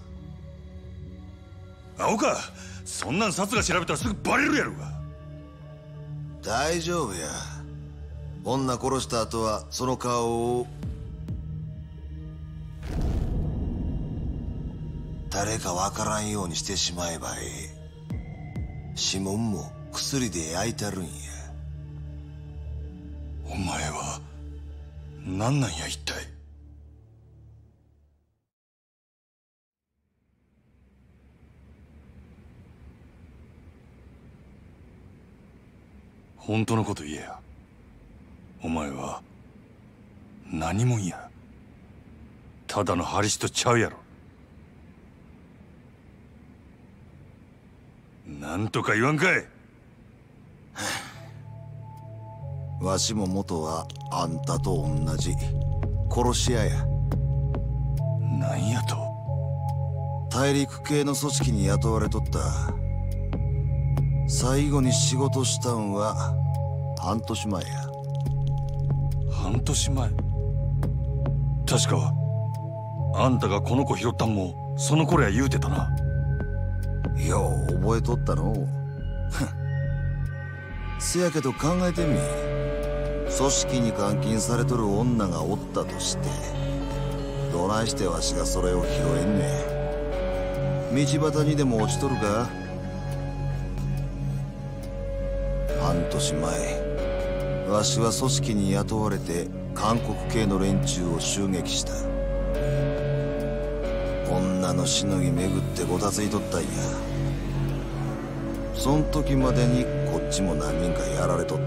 S3: 青か、そんなん札が調べたらすぐバレるやろが。
S7: 大丈夫や。女殺した後はその顔を誰かわからんようにしてしまえばええ。指紋も薬で焼いてるんや。
S3: お前は何なんや一体？本当のこと言えや。お前は何もんや。ただのハリスとちゃうやろ。なんとか言わんかい。
S7: わしも元はあんたと同じ殺し屋や。
S3: なんやと？
S7: 大陸系の組織に雇われとった。最後に仕事したんは半年前や。
S3: 半年前？確かあんたがこの子拾ったんもその頃や言うてたな。
S7: よう覚えとったのう。せやけど考えてみ。組織に監禁されとる女がおったとして、どないしてわしがそれを拾えんねん。道端にでも落ちとるか？半年前、わしは組織に雇われて韓国系の連中を襲撃した。女のしのぎ巡ってごたついとったんや。そん時までにこっちも何人かやられとった。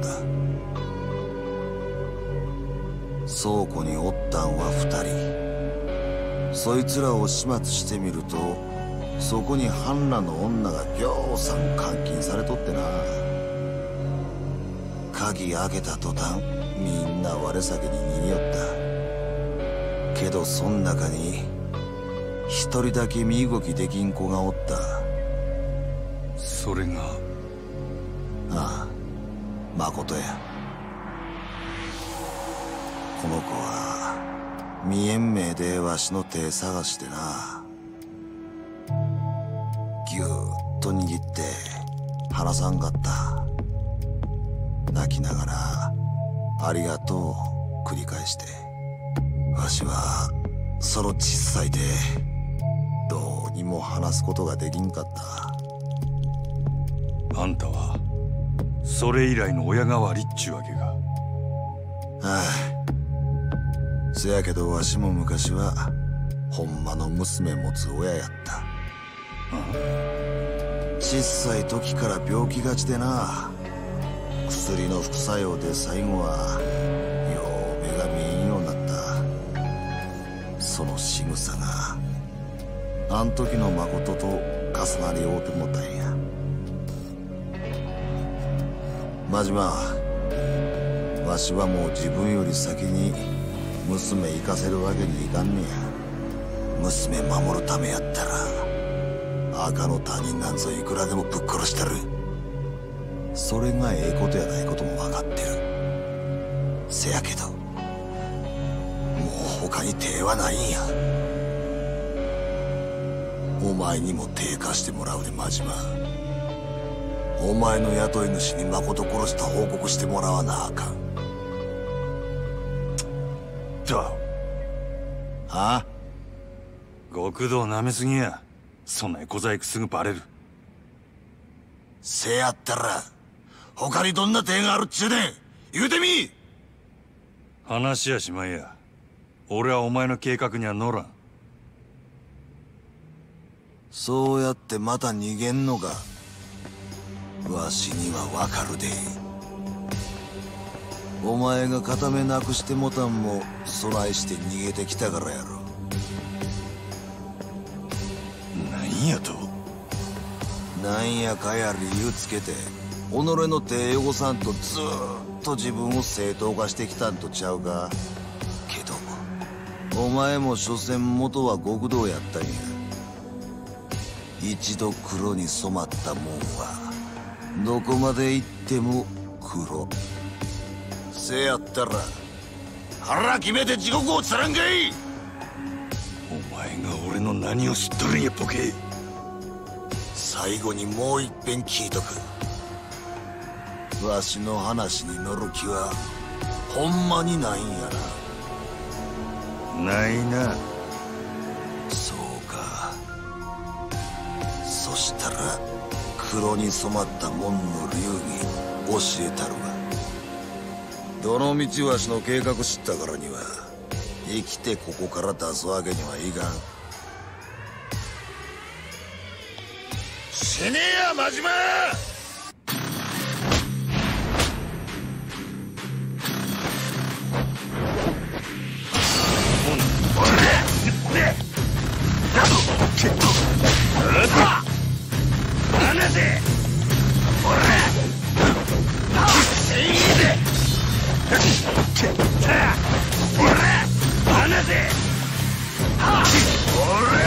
S7: 倉庫におったんは二人。そいつらを始末してみると、そこに半裸の女がぎょうさん監禁されとってな。鍵開けた途端、みんな我先に逃げよった。けどそん中に一人だけ身動きできん子がおった。
S3: それが？
S7: ああ、誠や。この子は未延命でわしの手探してな。ぎゅーっと握って離さんかった。泣きながら「ありがとう」繰り返して。わしはその小さい手どうにも離すことができんかった。
S3: あんたはそれ以来の親代わりっちゅうわけが。
S7: ああ。せやけどわしも昔はほんまの娘持つ親やった。小さい時から病気がちでな。薬の副作用で最後はよう目が見えんようになった。その仕草があん時の誠と重なり合うてもたんや。真島、わしはもう自分より先に娘行かせるわけにいかんねや。娘守るためやったら赤の他人なんぞいくらでもぶっ殺したる。それがええことやないことも分かってる。せやけど他に手はないんや。お前にも手貸してもらうで、真島。お前の雇い主に誠殺した報告してもらわなあかん。
S3: と
S7: はあ？
S3: 極道なめすぎや。そんな小細工すぐバレる。
S7: せやったら他にどんな手があるっちゅうねん。言うてみ。
S3: 話やしまいや。俺はお前の計画には乗らん。
S7: そうやってまた逃げんのか。わしにはわかるで。お前が片目なくしてもたんもそないして逃げてきたからやろ。
S3: なんやと？
S7: なんやかや理由つけて己の手汚さんとずーっと自分を正当化してきたんとちゃうか。けどお前も所詮元は極道やったんや。一度黒に染まったもんはどこまで行っても黒。せやったら腹決めて地獄をつらんかい。
S3: お前が俺の何を知っとるんや、ボケ。
S7: 最後にもう一遍聞いとく。わしの話に乗る気はほんまにないんや
S3: な。ないな。
S7: そうか。そしたら黒に染まった門の流儀教えたるわ。どの道わしの計画知ったからには生きてここから出すわけにはいかん。死ねや真島。
S5: 離せ。ほら。いいぜ。ほら。離せ。ほら。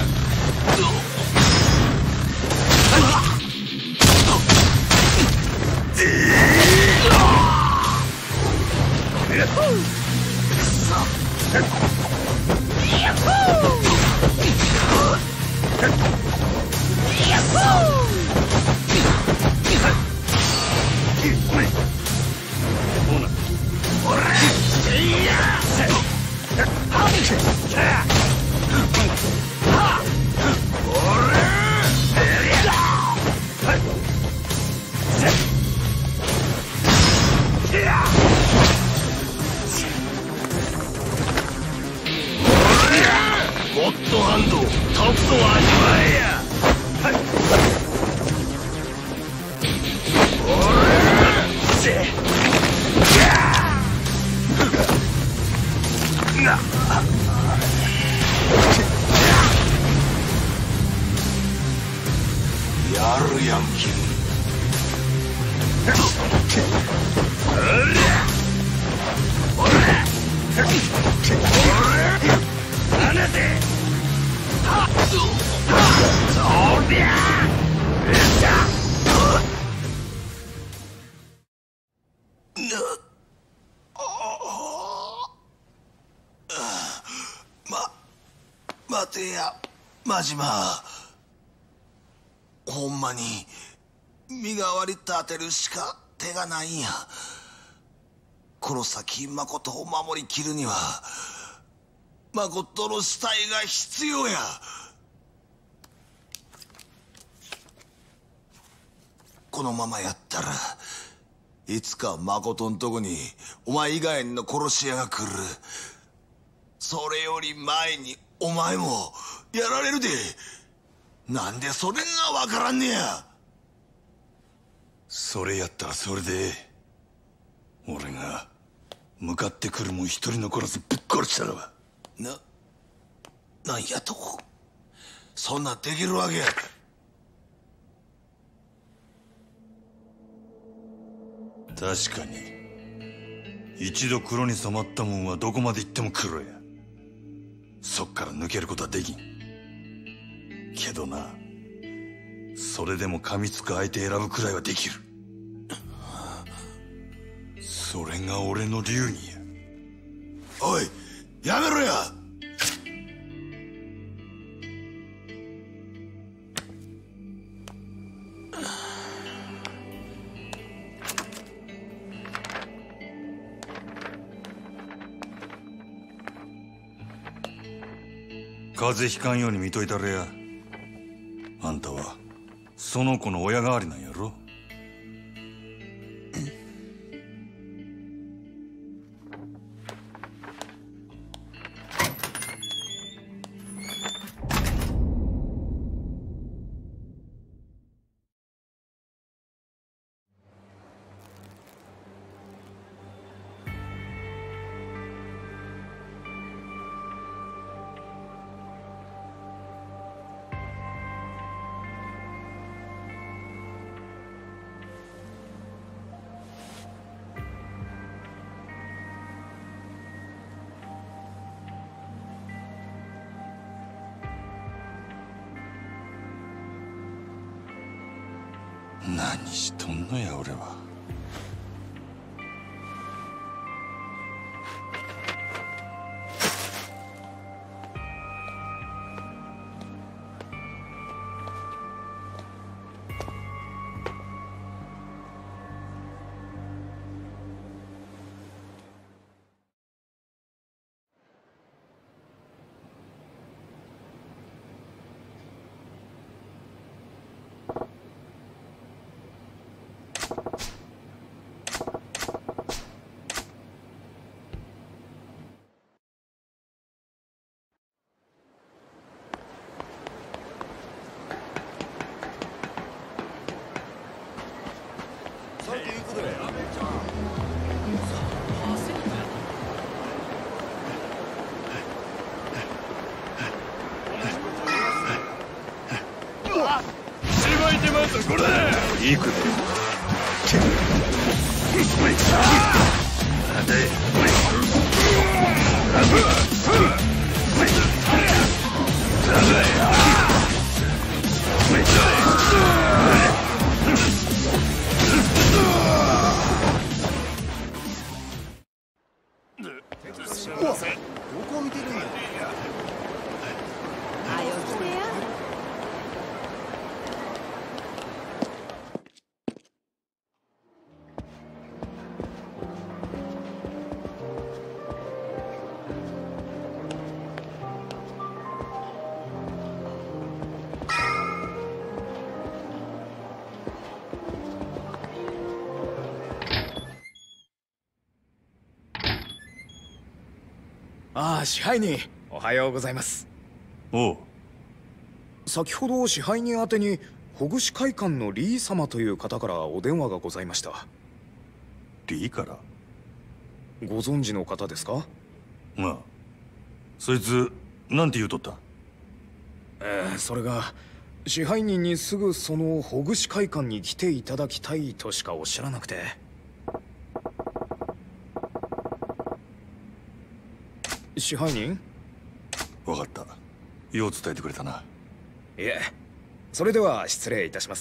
S5: ゴッドハンド、とくと味わえや。
S7: やるやんけ。
S5: 離せ。そりゃ
S7: ま、待てや、真島。ほんまに身代わり立てるしか手がないんや。この先誠を守りきるには誠の死体が必要や。このままやったらいつか誠んとこにお前以外の殺し屋が来る。それより前にお前もやられるで。なんでそれがわからんねや。
S3: それやったらそれで俺が向かってくるもん一人残らずぶっ殺したらば。
S7: な、なんやと。そんなできるわけや。
S3: 確かに一度黒に染まったもんはどこまで行っても黒や。そっから抜けることはできんけどな。それでも噛みつく相手選ぶくらいはできる。それが俺の流儀や。
S7: おい、 やめろや。
S3: 風邪ひかんように見といたれや。あんたはその子の親代わりなんやろ。何しとんのや俺は。
S10: これいいくね。
S8: どこを見てるんや。
S2: あよ来てや。
S13: ああ、支配人、おはようございます。
S3: おう。
S13: 先ほど支配人宛てにほぐし会館のリー様という方からお電話がございました。
S3: リーから？
S13: ご存知の方ですか？
S3: ああ。そいつなんて言うとった？
S13: ええ、それが支配人にすぐそのほぐし会館に来ていただきたいとしかおっしゃらなくて。支配人？
S3: 分かった。よう伝えてくれたな。
S13: いえ、それでは失礼いたします。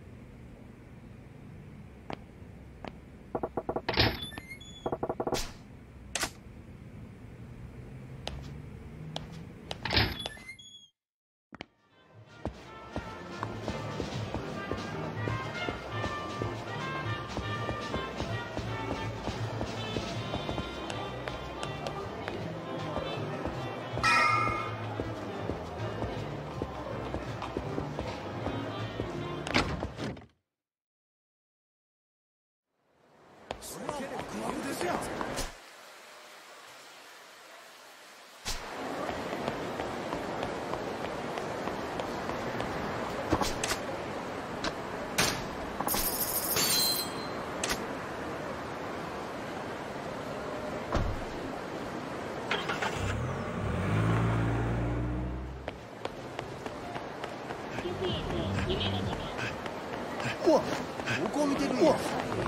S8: うわ、どこを見てるんや。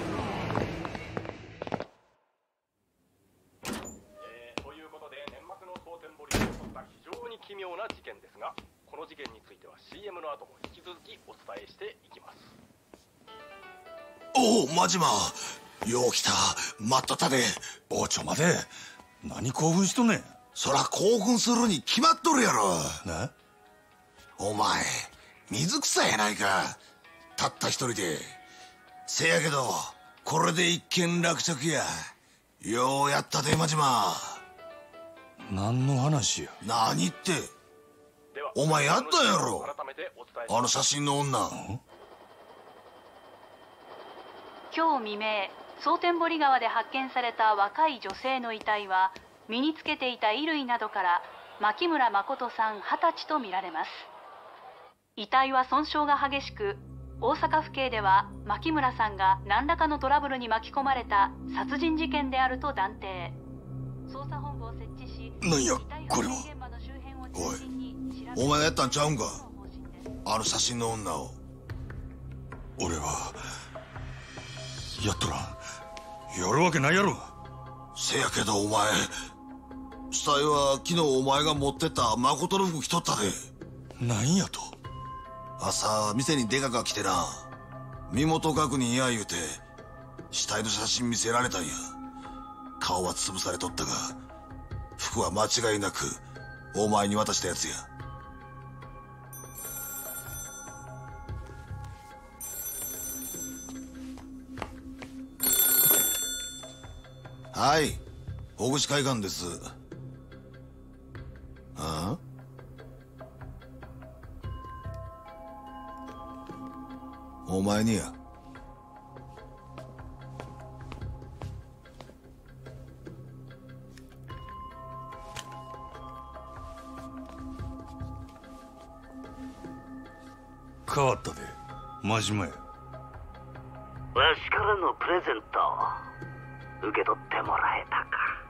S14: ということで年末の蒼天堀で起こった非常に奇妙な事件ですが、この事件については シーエム の後も引き続きお伝えしていきます。
S7: おお、マジマよう来た。待っとったで。
S3: おちょまで。何興奮しとんねん。
S7: そら興奮するに決まっとるやろ。
S3: な、
S7: お前水草やないか、たった一人で。せやけどこれで一件落着や。ようやったで真島。
S3: 何の話や。
S7: 何って、お前やったんやろ、あの写真の女。
S15: 今日未明、蒼天堀川で発見された若い女性の遺体は、身につけていた衣類などから牧村誠さんはたちとみられます。遺体は損傷が激しく、大阪府警では牧村さんが何らかのトラブルに巻き込まれた殺人事件であると断定。捜査本部を設置し、
S7: なんやこれは。おい、お前がやったんちゃうんか、あの写真の女を。
S3: 俺はやっとらん。やるわけないやろ。
S7: せやけどお前、死体は昨日お前が持ってた誠の服着とったで。
S3: なんやと。
S7: 朝店にデカが来てな、身元確認や言うて死体の写真見せられたんや。顔は潰されとったが服は間違いなくお前に渡したやつや。はい、大口会館です。ああ、お前にや。
S3: 変わったで真島や。
S16: わしからのプレゼント受け取ってもらえたか。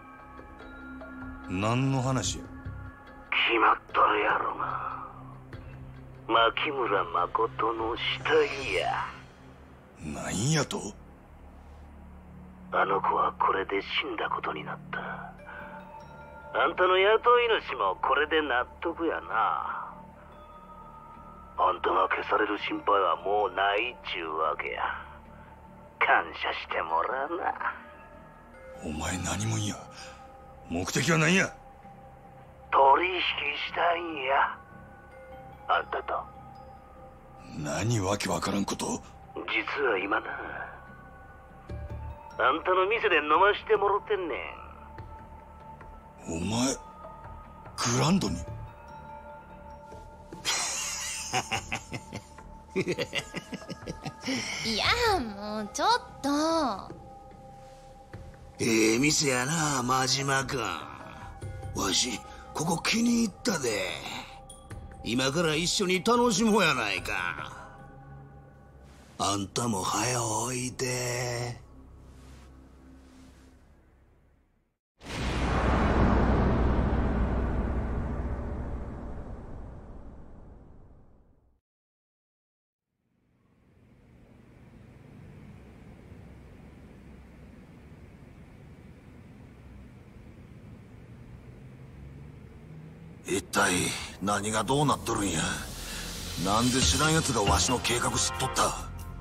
S3: 何の話や。
S16: 決まっとるやろが、牧村誠の死体や。
S3: 何やと。
S16: あの子はこれで死んだことになった。あんたの雇い主もこれで納得やな。あんたが消される心配はもうないっちゅうわけや。感謝してもらうな。
S3: お前何もんや。目的は何や。
S16: 取引したいんや、あんたと。
S3: 何わけわからんこと。
S16: 実は今な、あんたの店で飲ましてもろてんね
S3: ん。お前グランドに。
S2: いやもうちょっと。
S7: ええ店やな真島君。わしここ気に入ったで。今から一緒に楽しもうやないか。あんたも早おいで。一体何がどうなっとるんや。なんで知らん奴がわしの計画知っとった。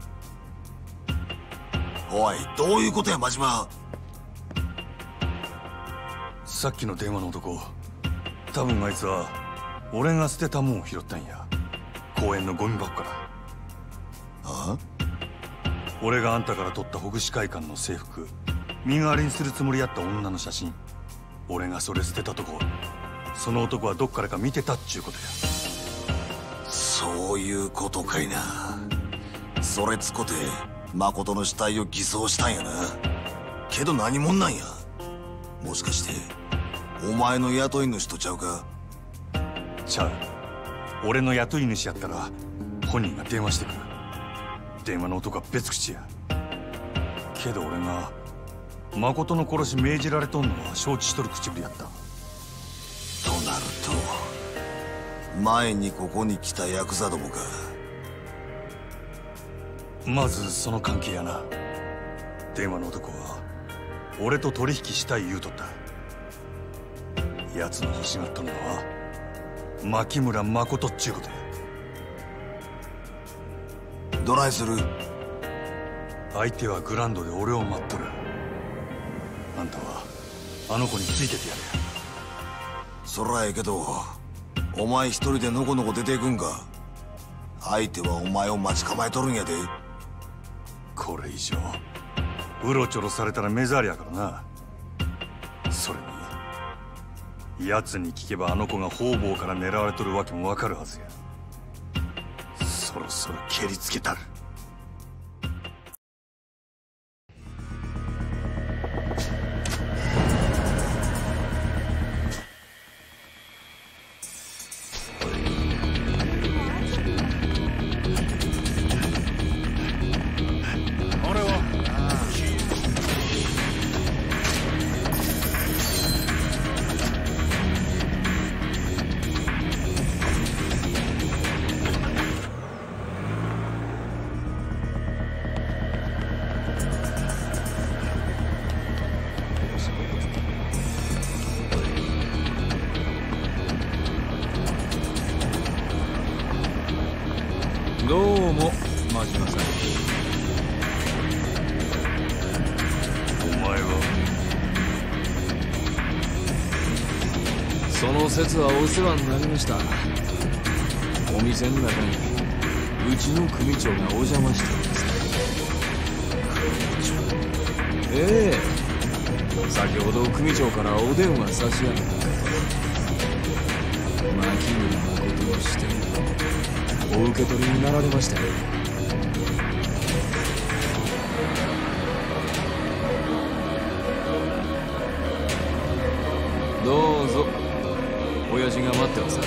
S7: おい、どういうことや真島。
S3: さっきの電話の男、多分あいつは俺が捨てたもんを拾ったんや。公園のゴミ箱から。
S7: ああ、
S3: 俺があんたから取ったほぐし会館の制服、身代わりにするつもりやった女の写真、俺がそれ捨てたとこ、その男はどっからか見てたっちゅうことや。
S7: そういうことかいな。それつこて誠の死体を偽装したんやな。けど何者なんや。もしかしてお前の雇い主とちゃうか。
S3: ちゃう。俺の雇い主やったら本人が電話してくる。電話の男は別口や。けど俺が誠の殺し命じられとんのは承知しとる口ぶりやった。
S7: となると前にここに来たヤクザどもか。
S3: まずその関係やな。電話の男は俺と取引したい言うとった。奴の欲しがっとるのは牧村誠っちゅうことや。
S7: どないする。
S3: 相手はグランドで俺を待っとる。あんたはあの子についててやれ。
S7: そらええけど、お前一人でのこのこ出ていくんか。相手はお前を待ち構えとるんやで。
S3: これ以上うろちょろされたら目障りやからな。それに奴に聞けばあの子が方々から狙われとるわけもわかるはずや。そろそろ蹴りつけたる。
S10: どうも真島さん。
S3: お前は？
S10: その説はお世話になりました。お店の中にうちの組長がお邪魔しています。ええ、先ほど組長からお電話差し上げた。牧村誠をしてお受け取りになられましたよ。どうぞ、親父が待ってますから。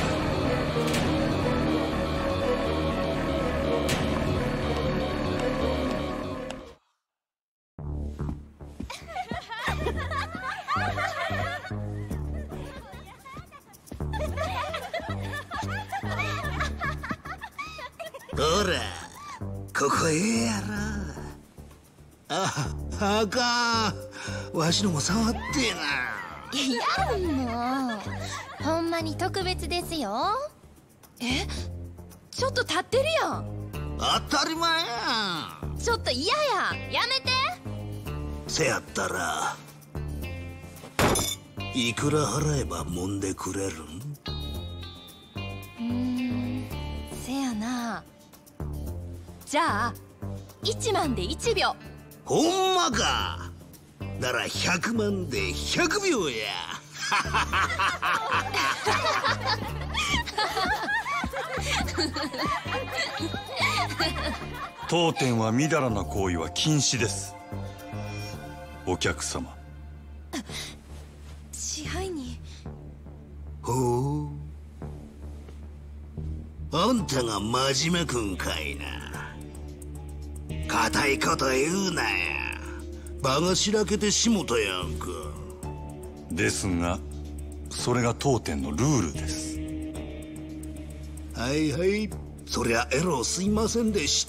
S7: ほら、ここええやろ。あ、あかん。わしのも触ってな。
S2: いや、もうほんまに特別ですよ。え、ちょっと立ってるやん。
S7: 当たり前や
S2: ん。ちょっと嫌や、やめて。
S7: せやったらいくら払えば揉んでくれるん？
S2: うーん、せやな。じゃあいちまんでいちびょう。
S7: ほんまか。ならひゃくまんでひゃくびょうや。
S3: 当店はみだらな行為は禁止です。お客様。
S2: 支配人。
S7: ほう、あんたが真面目くんかいな。固いこと言うなや。場がしらけてしもたやんか。
S3: ですがそれが当店のルールです。
S7: はいはい、そりゃエロすいませんでした。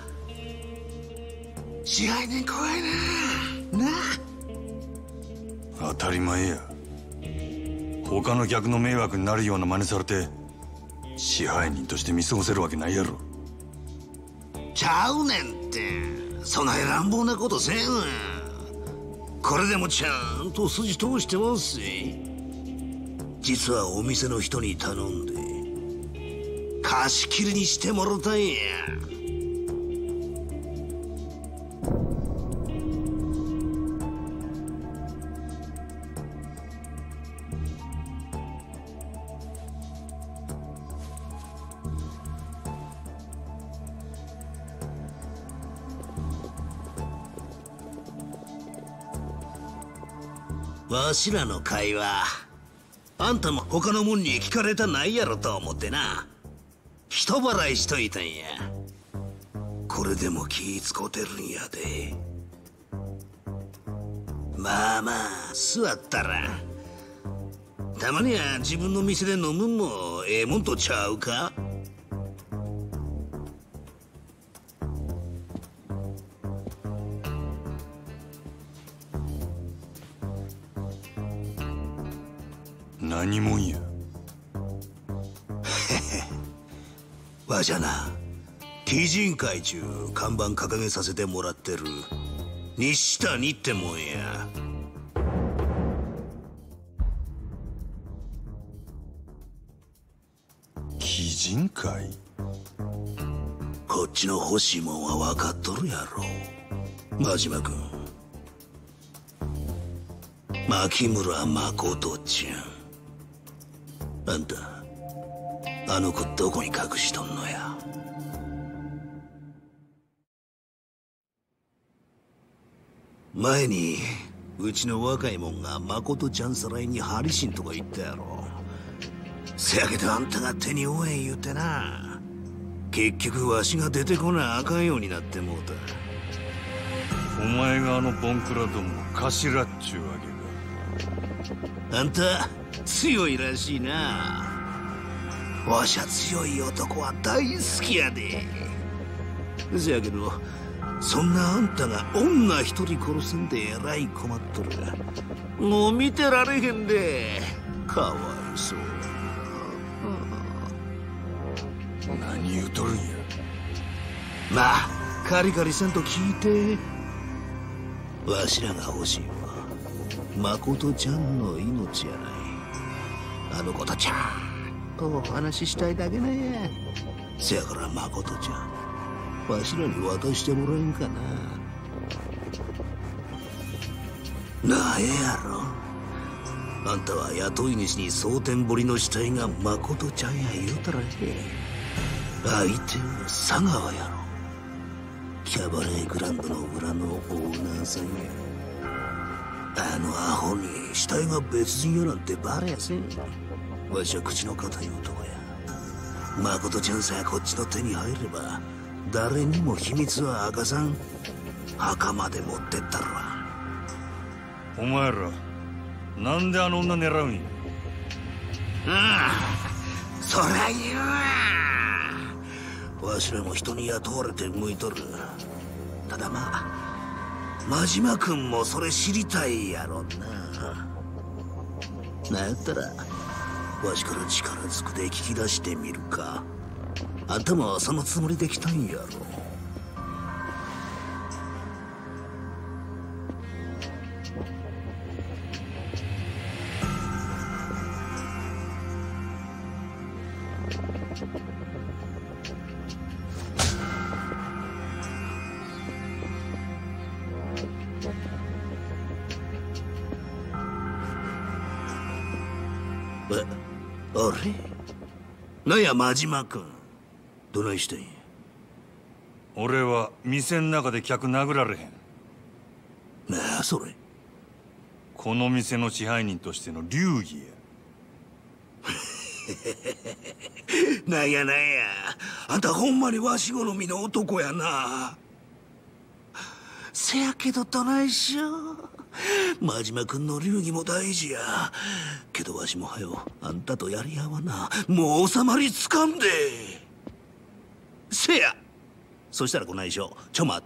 S7: 支配人怖いな。な
S3: あ。当たり前や。他の客の迷惑になるような真似されて支配人として見過ごせるわけないやろ。
S7: ちゃうねんって、そない乱暴なことせんわ。これでもちゃんと筋通してますし。実はお店の人に頼んで貸し切りにしてもろたんや。わしらの会話、あんたも他のもんに聞かれたないやろと思ってな、人払いしといたんや。これでも気使うてるんやで。まあまあ座ったら。たまには自分の店で飲むんもええもんとちゃうか。
S3: 何もんや。
S7: わしゃな、鬼人会中看板掲げさせてもらってる西谷ってもんや。
S3: 人かい？
S7: こっちの欲しいもんは分かっとるやろ、真島君。牧村誠ちゃん、あんたあの子どこに隠しとんのや？前にうちの若いもんが誠ちゃんさらいにハリシンとか言ったやろ。せやけどあんたが手に負えん言うてな、結局わしが出てこなあかんようになってもうた。
S3: お前があのボンクラども頭っちゅうわけか。
S7: あんた強いらしいな。わしゃ強い男は大好きやで。せやけどそんなあんたが女一人殺すんでえらい困っとる。もう見てられへんで、かわいそう。
S3: 何言うとるんや。
S7: まあカリカリせんと聞いて。わしらが欲しいは誠ちゃんの命やない。あの子とちゃんとお話ししたいだけなんや。せやから誠ちゃん、わしらに渡してもらえんかな。なあ、ええやろ。あんたは雇い主に蒼天堀の死体が誠ちゃんや言うたらええ。相手は佐川やろ。キャバレーグランドの裏のオーナーさんや。あのアホに死体が別人やなんてバレやせん。わしは口の堅い男や。誠ちゃんさえこっちの手に入れば誰にも秘密は明かさん。墓まで持ってったるわ。
S3: お前らなんであの女狙うんや。
S7: ああ、そりゃ言うわ。わしらも人に雇われて向いとる。ただまあ真島君もそれ知りたいやろな。なんやったらわしから力ずくで聞き出してみるか。あんたもそのつもりで来たんやろ。あれなんや真島君、どないしてんや。
S3: 俺は店ん中で客殴られへん。
S7: なあそれ。
S3: この店の支配人としての流儀や。
S7: なんやなんや、あんたほんまにわし好みの男やな。せやけどどないしよう。真島君の流儀も大事やけど、わしもはよあんたとやり合わな。もう収まりつかんで。せや、そしたらこないしょ、ちょ待って。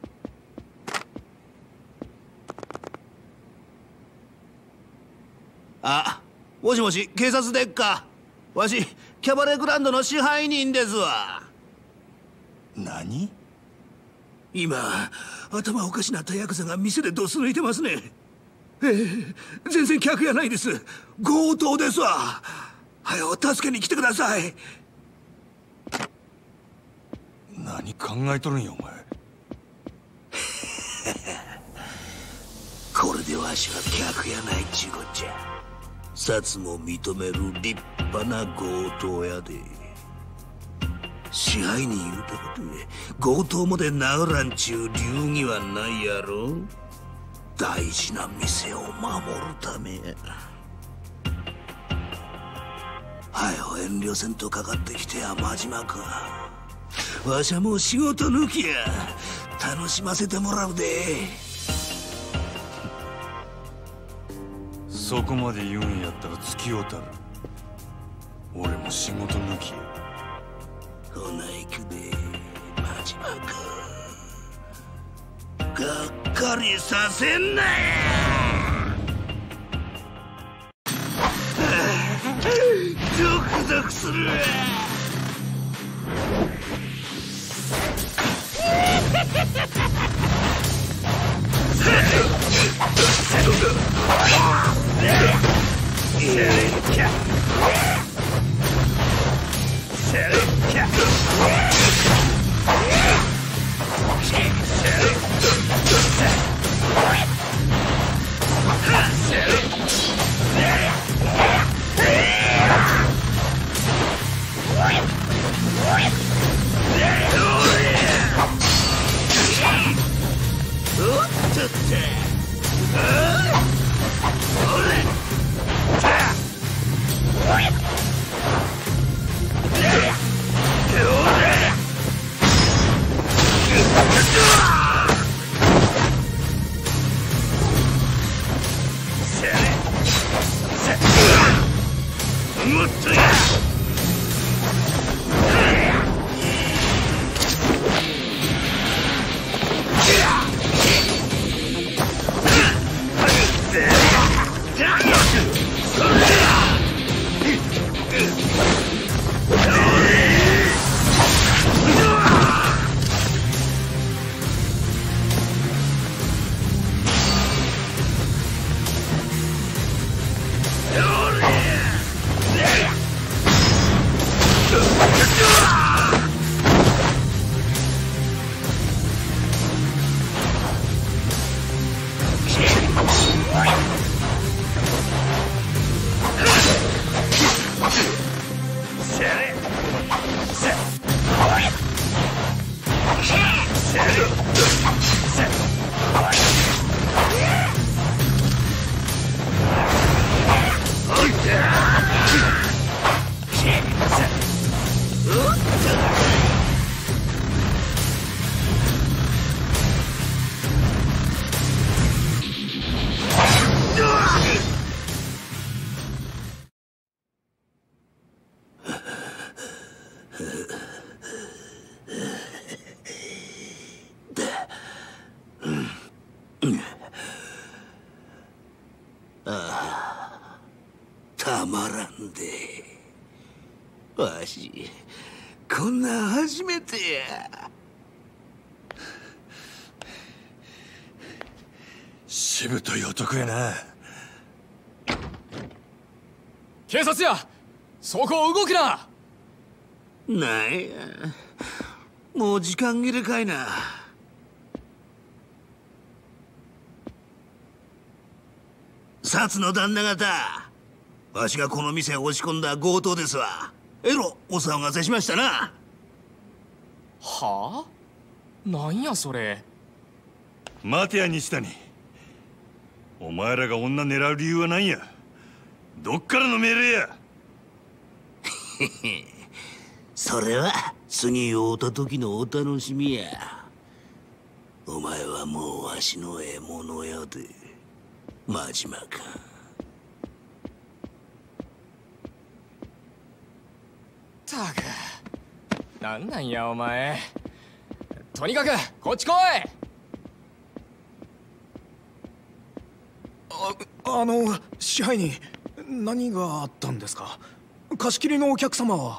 S7: あ、もしもし、警察でっか。わしキャバレーグランドの支配人ですわ。
S3: 何？
S7: 今頭おかしなったヤクザが店でドス抜いてますね。ええ、全然客やないです。強盗ですわ。はよ助けに来てください。
S3: 何考えとるんやお前。
S7: これでわしは客やないっちゅうこっちゃ。札も認める立派な強盗やで。支配人言うたことで強盗まで殴らんちゅう流儀はないやろ。大事な店を守るためや。はよ遠慮せんとかかってきてや真島君。わしはもう仕事抜きや。楽しませてもらうで。
S3: そこまで言うんやったら付き合うたる。俺も仕事抜きや。
S7: ほな行くで真島君。がっかりさせんなや。ゾクゾクするわ。
S10: もっとや
S16: たまらんで。わしこんなん初めてや。
S3: しぶとい男やな。
S10: 警察や、そこを動くな。
S16: なんや、もう時間切れかいな。薩の旦那方、わしがこの店へ押し込んだ強盗ですわ。えろお騒がせしましたな。
S10: はあ、なんやそれ。
S3: 待てや西谷、お前らが女狙う理由は何や。どっからの命令や。
S16: それは次会うた時のお楽しみや。お前はもうわしの獲物やで、真島か。
S10: たく、なんなんやお前。とにかくこっち来い。
S9: あ、あの支配人、何があったんですか。貸し切りのお客様は。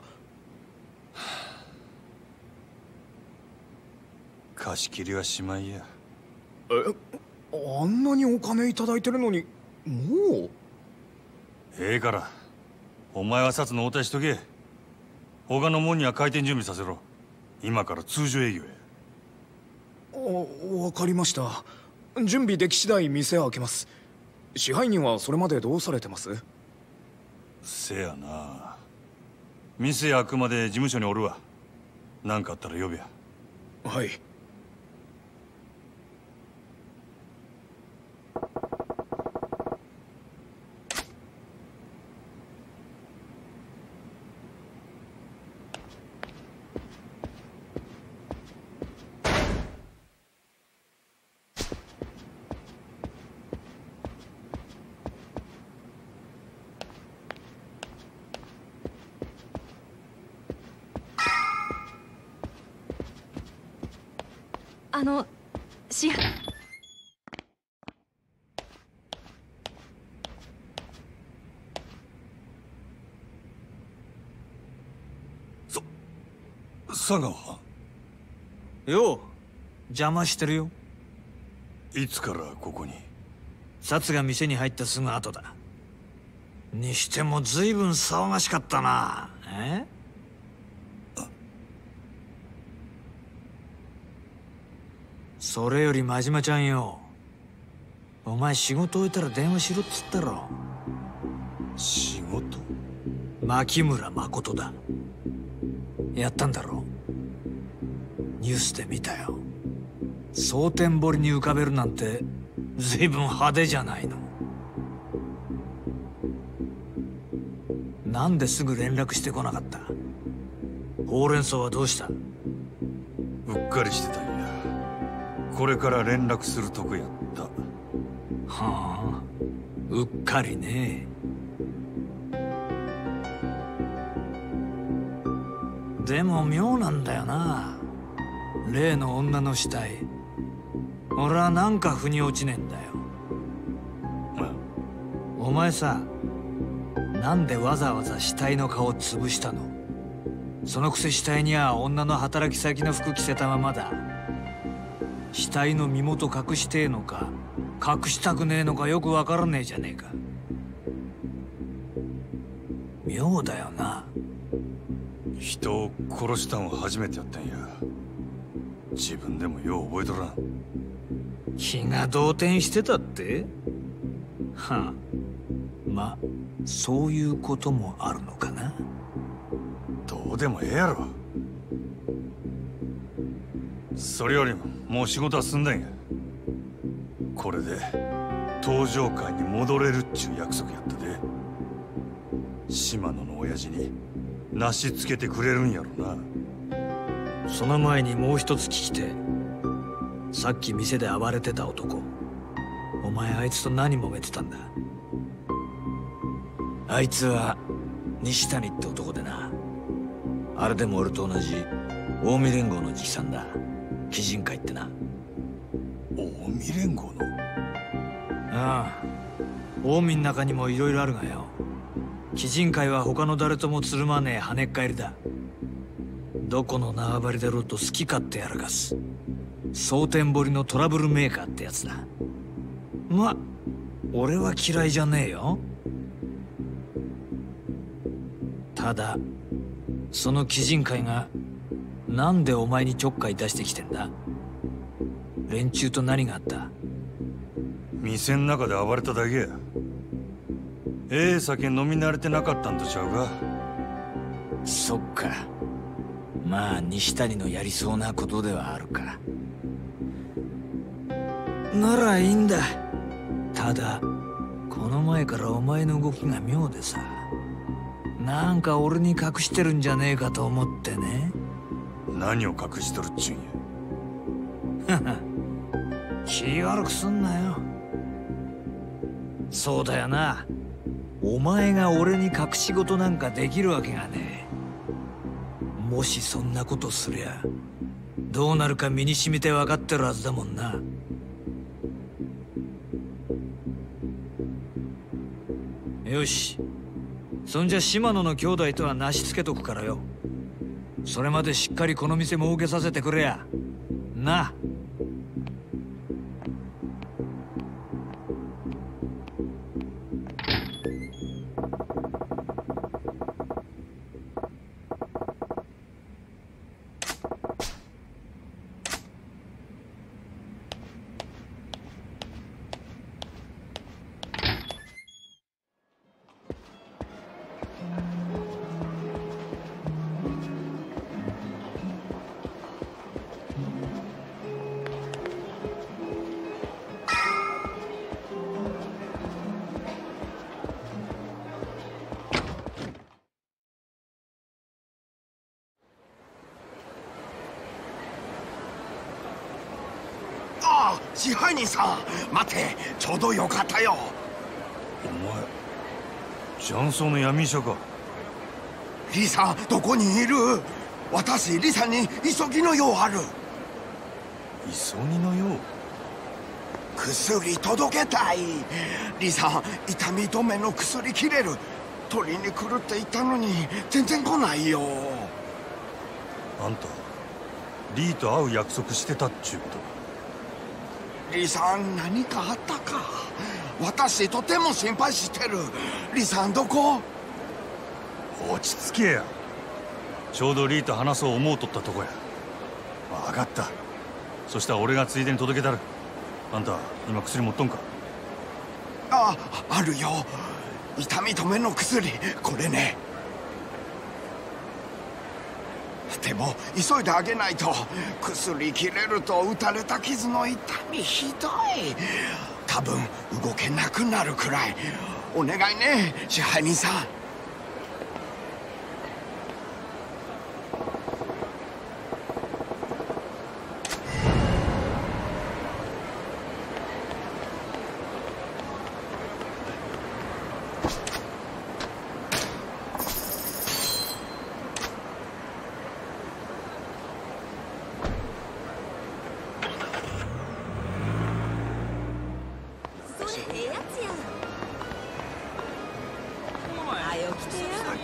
S3: 貸し切りはしまいや。
S9: え、あんなにお金いただいてるのにもう。
S3: ええからお前は札の応対しとけ。他の門には開店準備させろ。今から通常営業や。
S9: あ、わかりました。準備でき次第店を開けます。支配人はそれまでどうされてます？
S3: せやな。店開くまで事務所におるわ。何かあったら呼べや。
S9: はい。
S17: あの、し
S3: そ佐川
S11: よう、邪魔してるよ。
S3: いつからここに？
S11: 薩が店に入ったすぐ後だ。にしても随分騒がしかったな。え？それより真島ちゃんよ、お前仕事終えたら電話しろっつったろ。
S3: 仕事？
S11: 牧村誠だ。やったんだろ。ニュースで見たよ。蒼天堀に浮かべるなんて随分派手じゃないの。なんですぐ連絡してこなかった？ほうれん草はどうした？
S3: うっかりしてたんや。これから連絡するとこやった。は
S11: あ、うっかりね。 でも妙なんだよな、例の女の死体。俺はなんか腑に落ちねえんだよ。お前さ、なんでわざわざ死体の顔を潰したの？そのくせ死体には女の働き先の服着せたままだ。死体の身元隠してえのか隠したくねえのかよくわからねえじゃねえか。妙だよな。
S3: 人を殺したんは初めてやったんや。自分でもよう覚えとらん。
S11: 気が動転してたって？はあ、ま、そういうこともあるのかな。
S3: どうでもええやろ。それよりももう仕事は済んだんや。これで東上界に戻れるっちゅう約束やったで。島野の親父になしつけてくれるんやろな。
S11: その前にもう一つ聞きて。さっき店で暴れてた男、お前あいつと何揉めてたんだ？あいつは西谷って男でな。あれでも俺と同じ近江連合の直参だ。鬼人会ってな。
S3: 近江連合の？
S11: ああ、近江の中にもいろいろあるがよ。鬼人会は他の誰ともつるまねえ跳ねっ返りだ。どこの縄張りだろうと好き勝手やらかす蒼天堀のトラブルメーカーってやつだ。ま、俺は嫌いじゃねえよ。ただその鬼人会がなんでお前にちょっかい出してきてんだ？連中と何があった？
S3: 店の中で暴れただけや。ええ酒飲み慣れてなかったんとちゃうか？
S11: そっか。まあ西谷のやりそうなことではあるか。ならいいんだ。ただこの前からお前の動きが妙でさ、なんか俺に隠してるんじゃねえかと思ってね。
S3: 何を隠しとるっちゅうんや。
S11: はは気悪くすんなよ。そうだよな、お前が俺に隠し事なんかできるわけがねえ。もしそんなことすりゃどうなるか身に染みて分かってるはずだもんな。よし、そんじゃ島野の兄弟とはなしつけとくからよ。それまでしっかりこの店儲けさせてくれやな。
S6: 支配人さん、待て、ちょうどよかったよ。
S3: お前雀荘の闇医者か？
S6: リさんどこにいる？私リさんに急ぎの用ある。
S3: 急ぎの用？
S6: 薬届けたい。リさん痛み止めの薬切れる。取りに来るって言ったのに全然来ないよ。
S3: あんたリーと会う約束してたっちゅうこと？
S6: リさん何かあったか？私とても心配してる。リさんどこ？
S3: 落ち着けや。ちょうどリーと話そう思うとったとこや。分かった。そしたら俺がついでに届けたる。あんた今薬持っとんか？
S6: あ、あるよ。痛み止めの薬、これね。でも急いであげないと。薬切れると打たれた傷の痛みひどい。多分動けなくなるくらい。お願いね、支配人さん。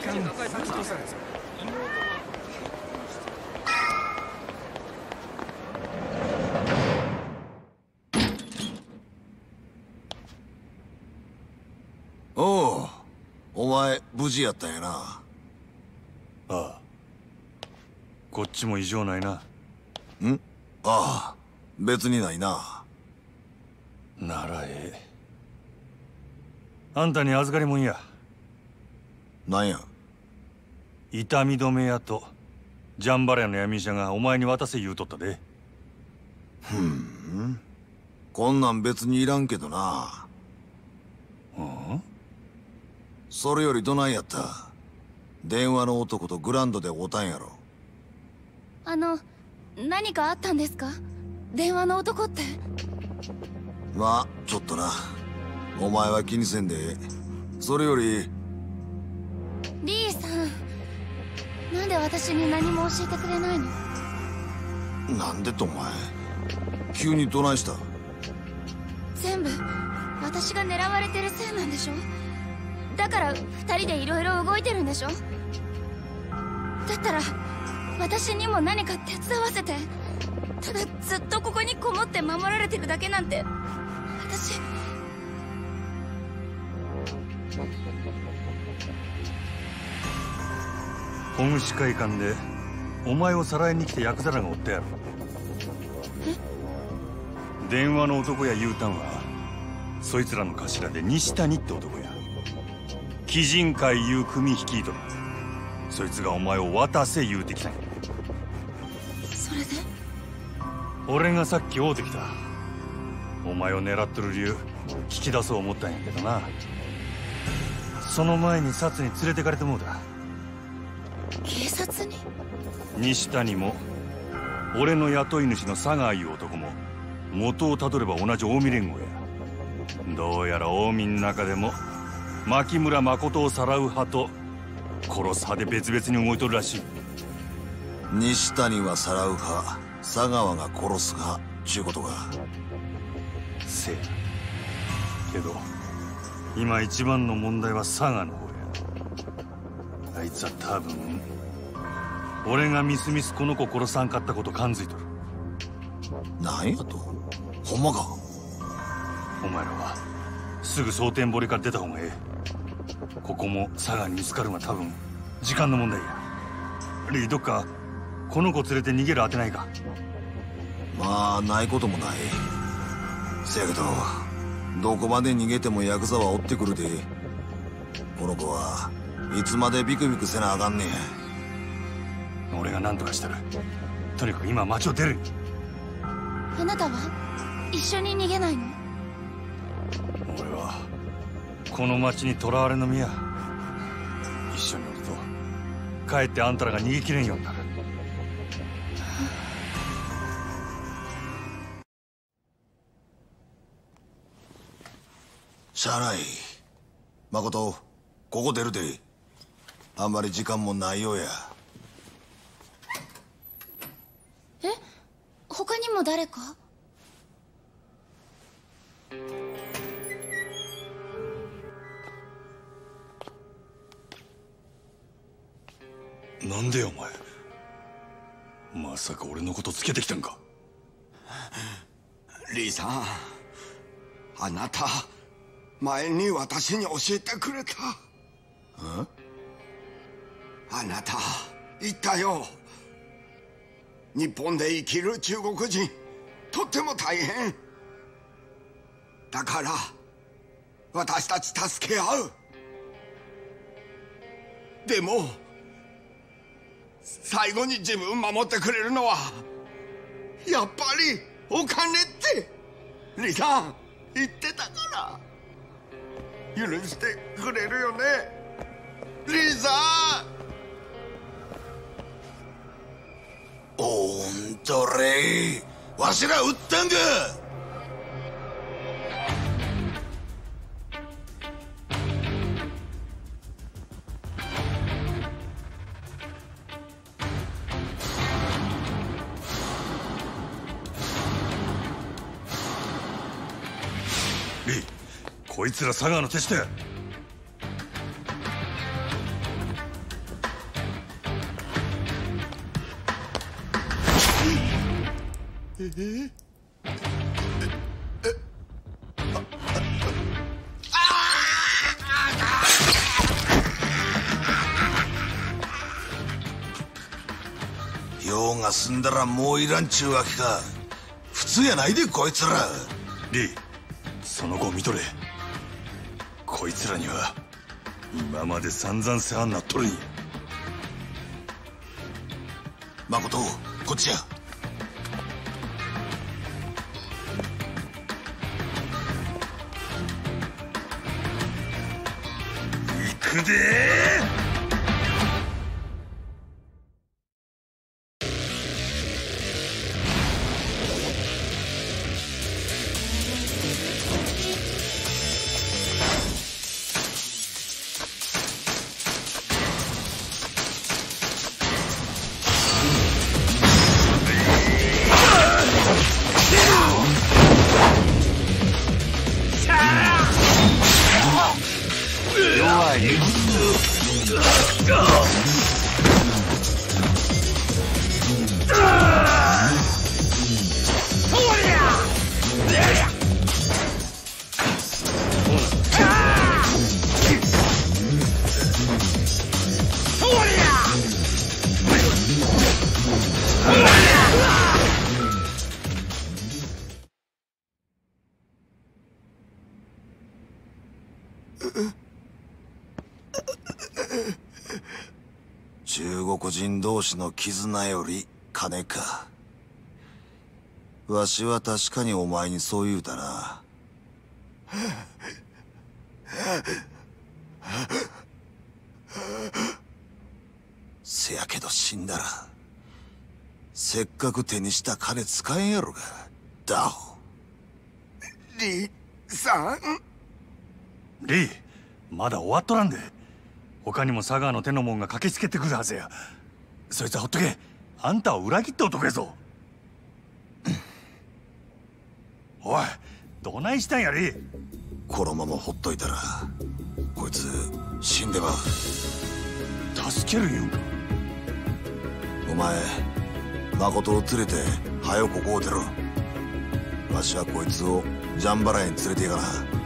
S7: おう、お前無事やったんやな。
S3: ああ、こっちも異常ないな。
S7: ん？ああ、別にないな。
S3: ならええ。あんたに預かりもんや。
S7: なんや？
S3: 痛み止め屋とジャンバラヤの闇医者がお前に渡せ言うとったで。
S7: ふん、こんなん別にいらんけどな。
S3: うん？
S7: それよりどないやった？電話の男とグランドで会うたんやろ。
S2: あの、何かあったんですか？電話の男って。
S7: まあちょっとな。お前は気にせんでええ。それより
S2: リーさん、なんで私に何も教えてくれないの？
S7: なんでとお前急にどないした？
S2: 全部私が狙われてるせいなんでしょ？だから二人でいろいろ動いてるんでしょ？だったら私にも何か手伝わせて。ただずっとここにこもって守られてるだけなんて私。
S3: 保護司会館でお前をさらいに来たヤクザらがおったやろ。電話の男や言うたんはそいつらの頭で西谷って男や。鬼人会いう組率いとる。そいつがお前を渡せ言うてきたんや。
S2: それで
S3: 俺がさっき会うてきた。お前を狙っとる理由聞き出そう思ったんやけどな。その前にサツに連れてかれてもうた。
S2: 警察に？
S3: 西谷も俺の雇い主の佐川いう男も元をたどれば同じ近江連合や。どうやら近江の中でも牧村誠をさらう派と殺す派で別々に動いとるらしい。
S7: 西谷はさらう派、佐川が殺す派ちゅうことか。
S3: せやけど今一番の問題は佐賀の方や。あいつは多分俺がみすみすこの子殺さんかったこと感づいとる。
S7: なんやと？ほんまか？
S3: お前らはすぐ蒼天堀から出た方がええ。ここも佐賀に見つかるのは多分時間の問題や。リー、どっかこの子連れて逃げる当てないか？
S7: まあないこともない。せやけどどこまで逃げてもヤクザは追ってくるで。この子はいつまでビクビクせなあかんねん。
S3: 俺が何とかしたら。とにかく今町を出る。
S2: あなたは一緒に逃げないの？
S3: 俺はこの町に囚われの身や。一緒におるとかえってあんたらが逃げきれんようになる。
S7: しゃあない。誠、ここ出るで。あんまり時間もないようや。
S2: え？他にも誰か？
S3: なんでよお前。まさか俺のことつけてきたんか？
S6: リーさん、あなた前に私に教えてくれた。
S7: ん？
S6: あなた言ったよ。日本で生きる中国人とっても大変だから私たち助け合う。でも最後に自分守ってくれるのはやっぱりお金ってリさん言ってたから許してくれるよねリさん。
S7: おんとれわしら撃ったんか。
S3: リー、こいつら佐川の手下や。
S7: 用が済んだらもういらんちゅうわけか。普通やないでこいつら。
S3: リー、その後見とれ。こいつらには今まで散々世話になっとるんや。
S7: 誠、こっちや。
S3: 行くでー。
S7: 中国人同士の絆より金か。わしは確かにお前にそう言うたな。せやけど死んだらせっかく手にした金使えんやろが。ダオ。
S6: リさん。
S3: リー、まだ終わっとらんで。他にも佐川の手の者が駆けつけてくるはずや。そいつはほっとけ。あんたを裏切って男やぞ。おい、どないしたんやリー。
S7: このままほっといたらこいつ死んでまう。
S3: 助ける言うんか。
S7: お前誠を連れて早よここを出ろ。わしはこいつをジャンバラへに連れて行か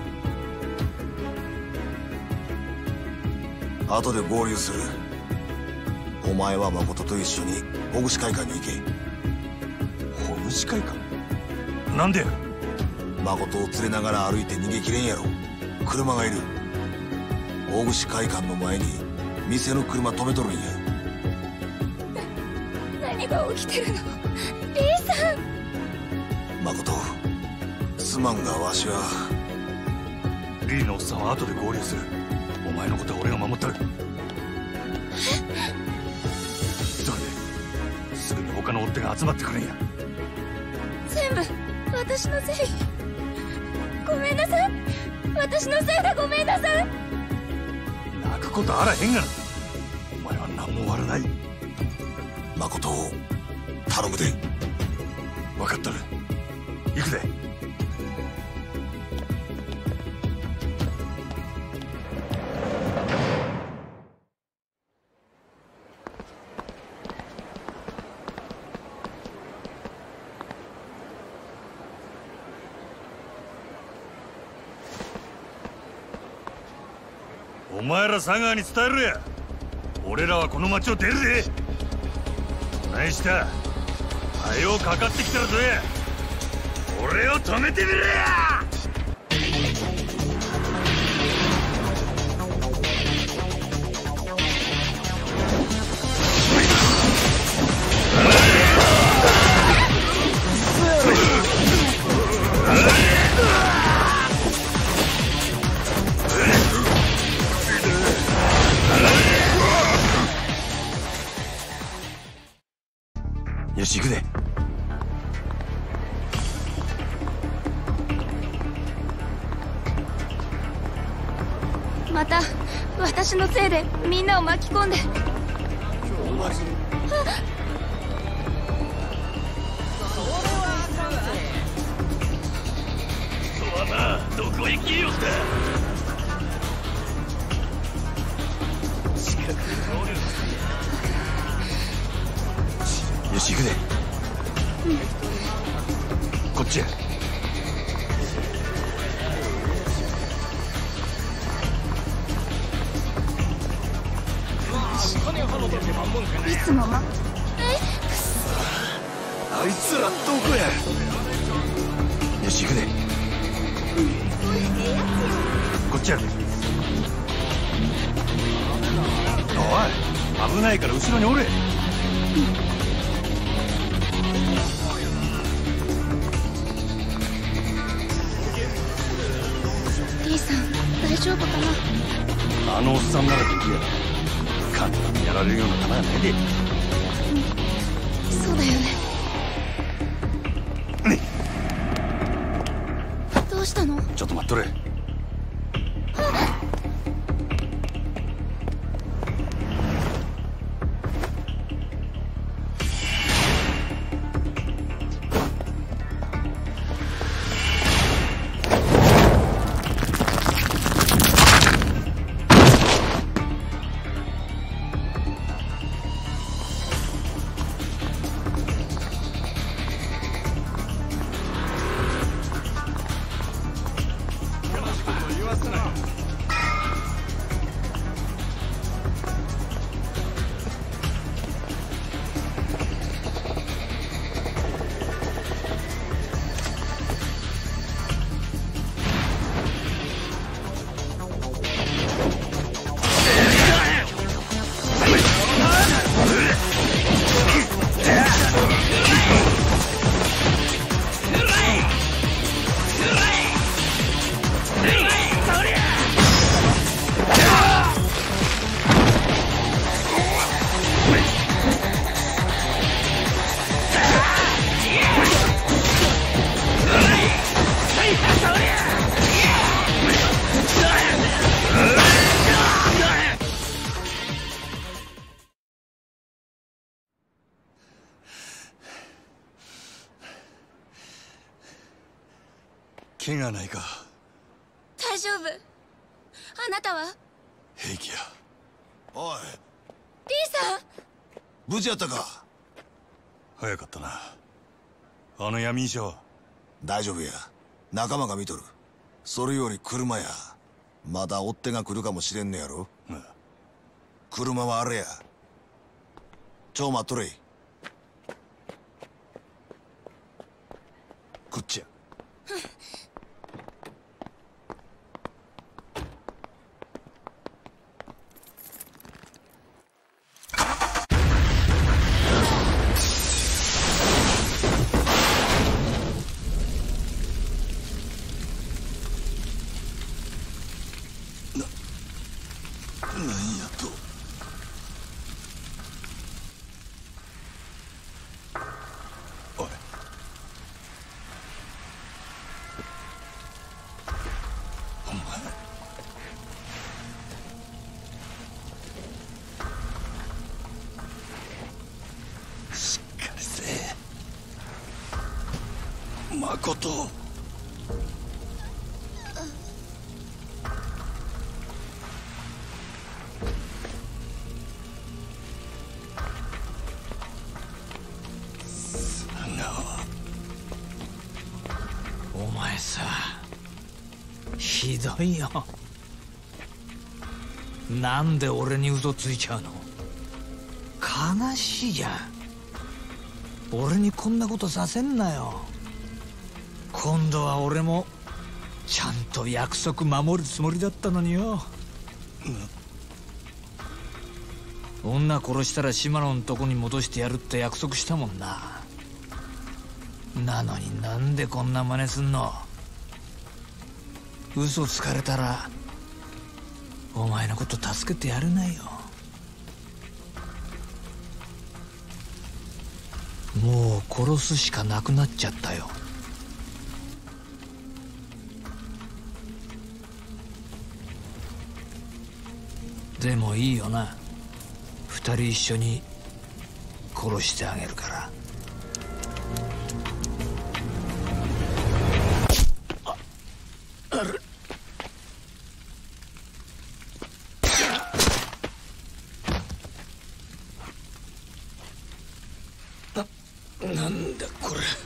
S7: な。後で合流する。お前は誠と一緒にほぐし会館に行け。
S3: ほぐし会館？なんでや。
S7: 誠を連れながら歩いて逃げきれんやろ。車がいる。大串会館の前に店の車止めとるんや。
S2: な、何が起きてるの？リーさん。
S7: 誠、すまんがわしは。
S3: リーのおっさんは後で合流する。お前のことは俺が守ってる。急いで。すぐに他の追っ手が集まってくるんや。
S2: 全部私のせい。ごめんなさい。私のせいだ。ごめんなさい。
S3: 泣くことあらへんがな。お前は何も悪ない。
S7: 誠を頼むで。
S3: 分かっとる。行くで。お前ら佐川に伝えるや。俺らはこの町を出るで。何した？はよかかってきたらどや。俺を止めてみろや。よし、行くで。
S2: また私のせいでみんなを巻き込んで。
S10: そうだな、どこへ消えよった。近くにおる。
S3: よし、行くで。
S2: うん。
S3: っちへ。
S2: いつもまえ
S3: あいつらどこや。よし行くで。こっちやで。おい危ないから後ろにおれ。
S2: リーさん大丈夫かな。
S3: あのおっさんならできるやろ。簡単にやられるような弾やないで。
S2: そうだよね。どうしたの。
S3: ちょっと待っとれ。怪我ないか。
S2: 大丈夫。あなたは。
S3: 平気や。
S7: おい
S2: リーさん
S7: 無事やったか。
S3: 早かったな。あの闇医者は。
S7: 大丈夫や。仲間が見とる。それより車や。まだ追っ手が来るかもしれんねやろ。
S3: ああ、
S7: 車はあれや。ちょ待っとれ。
S3: こっちや。なんやと。おい。お前。しっかりせえ。まこと。
S11: お前さ、ひどいよ。なんで俺に嘘ついちゃうの。悲しいじゃん。俺にこんなことさせんなよ。今度は俺もちゃんと約束守るつもりだったのによ。女殺したら島野のとこに戻してやるって約束したもんな。なのになんでこんな真似すんの。嘘つかれたらお前のこと助けてやれないよ。もう殺すしかなくなっちゃったよ。でもいいよな。二人一緒に殺してあげるから。あれな、なんだこれ。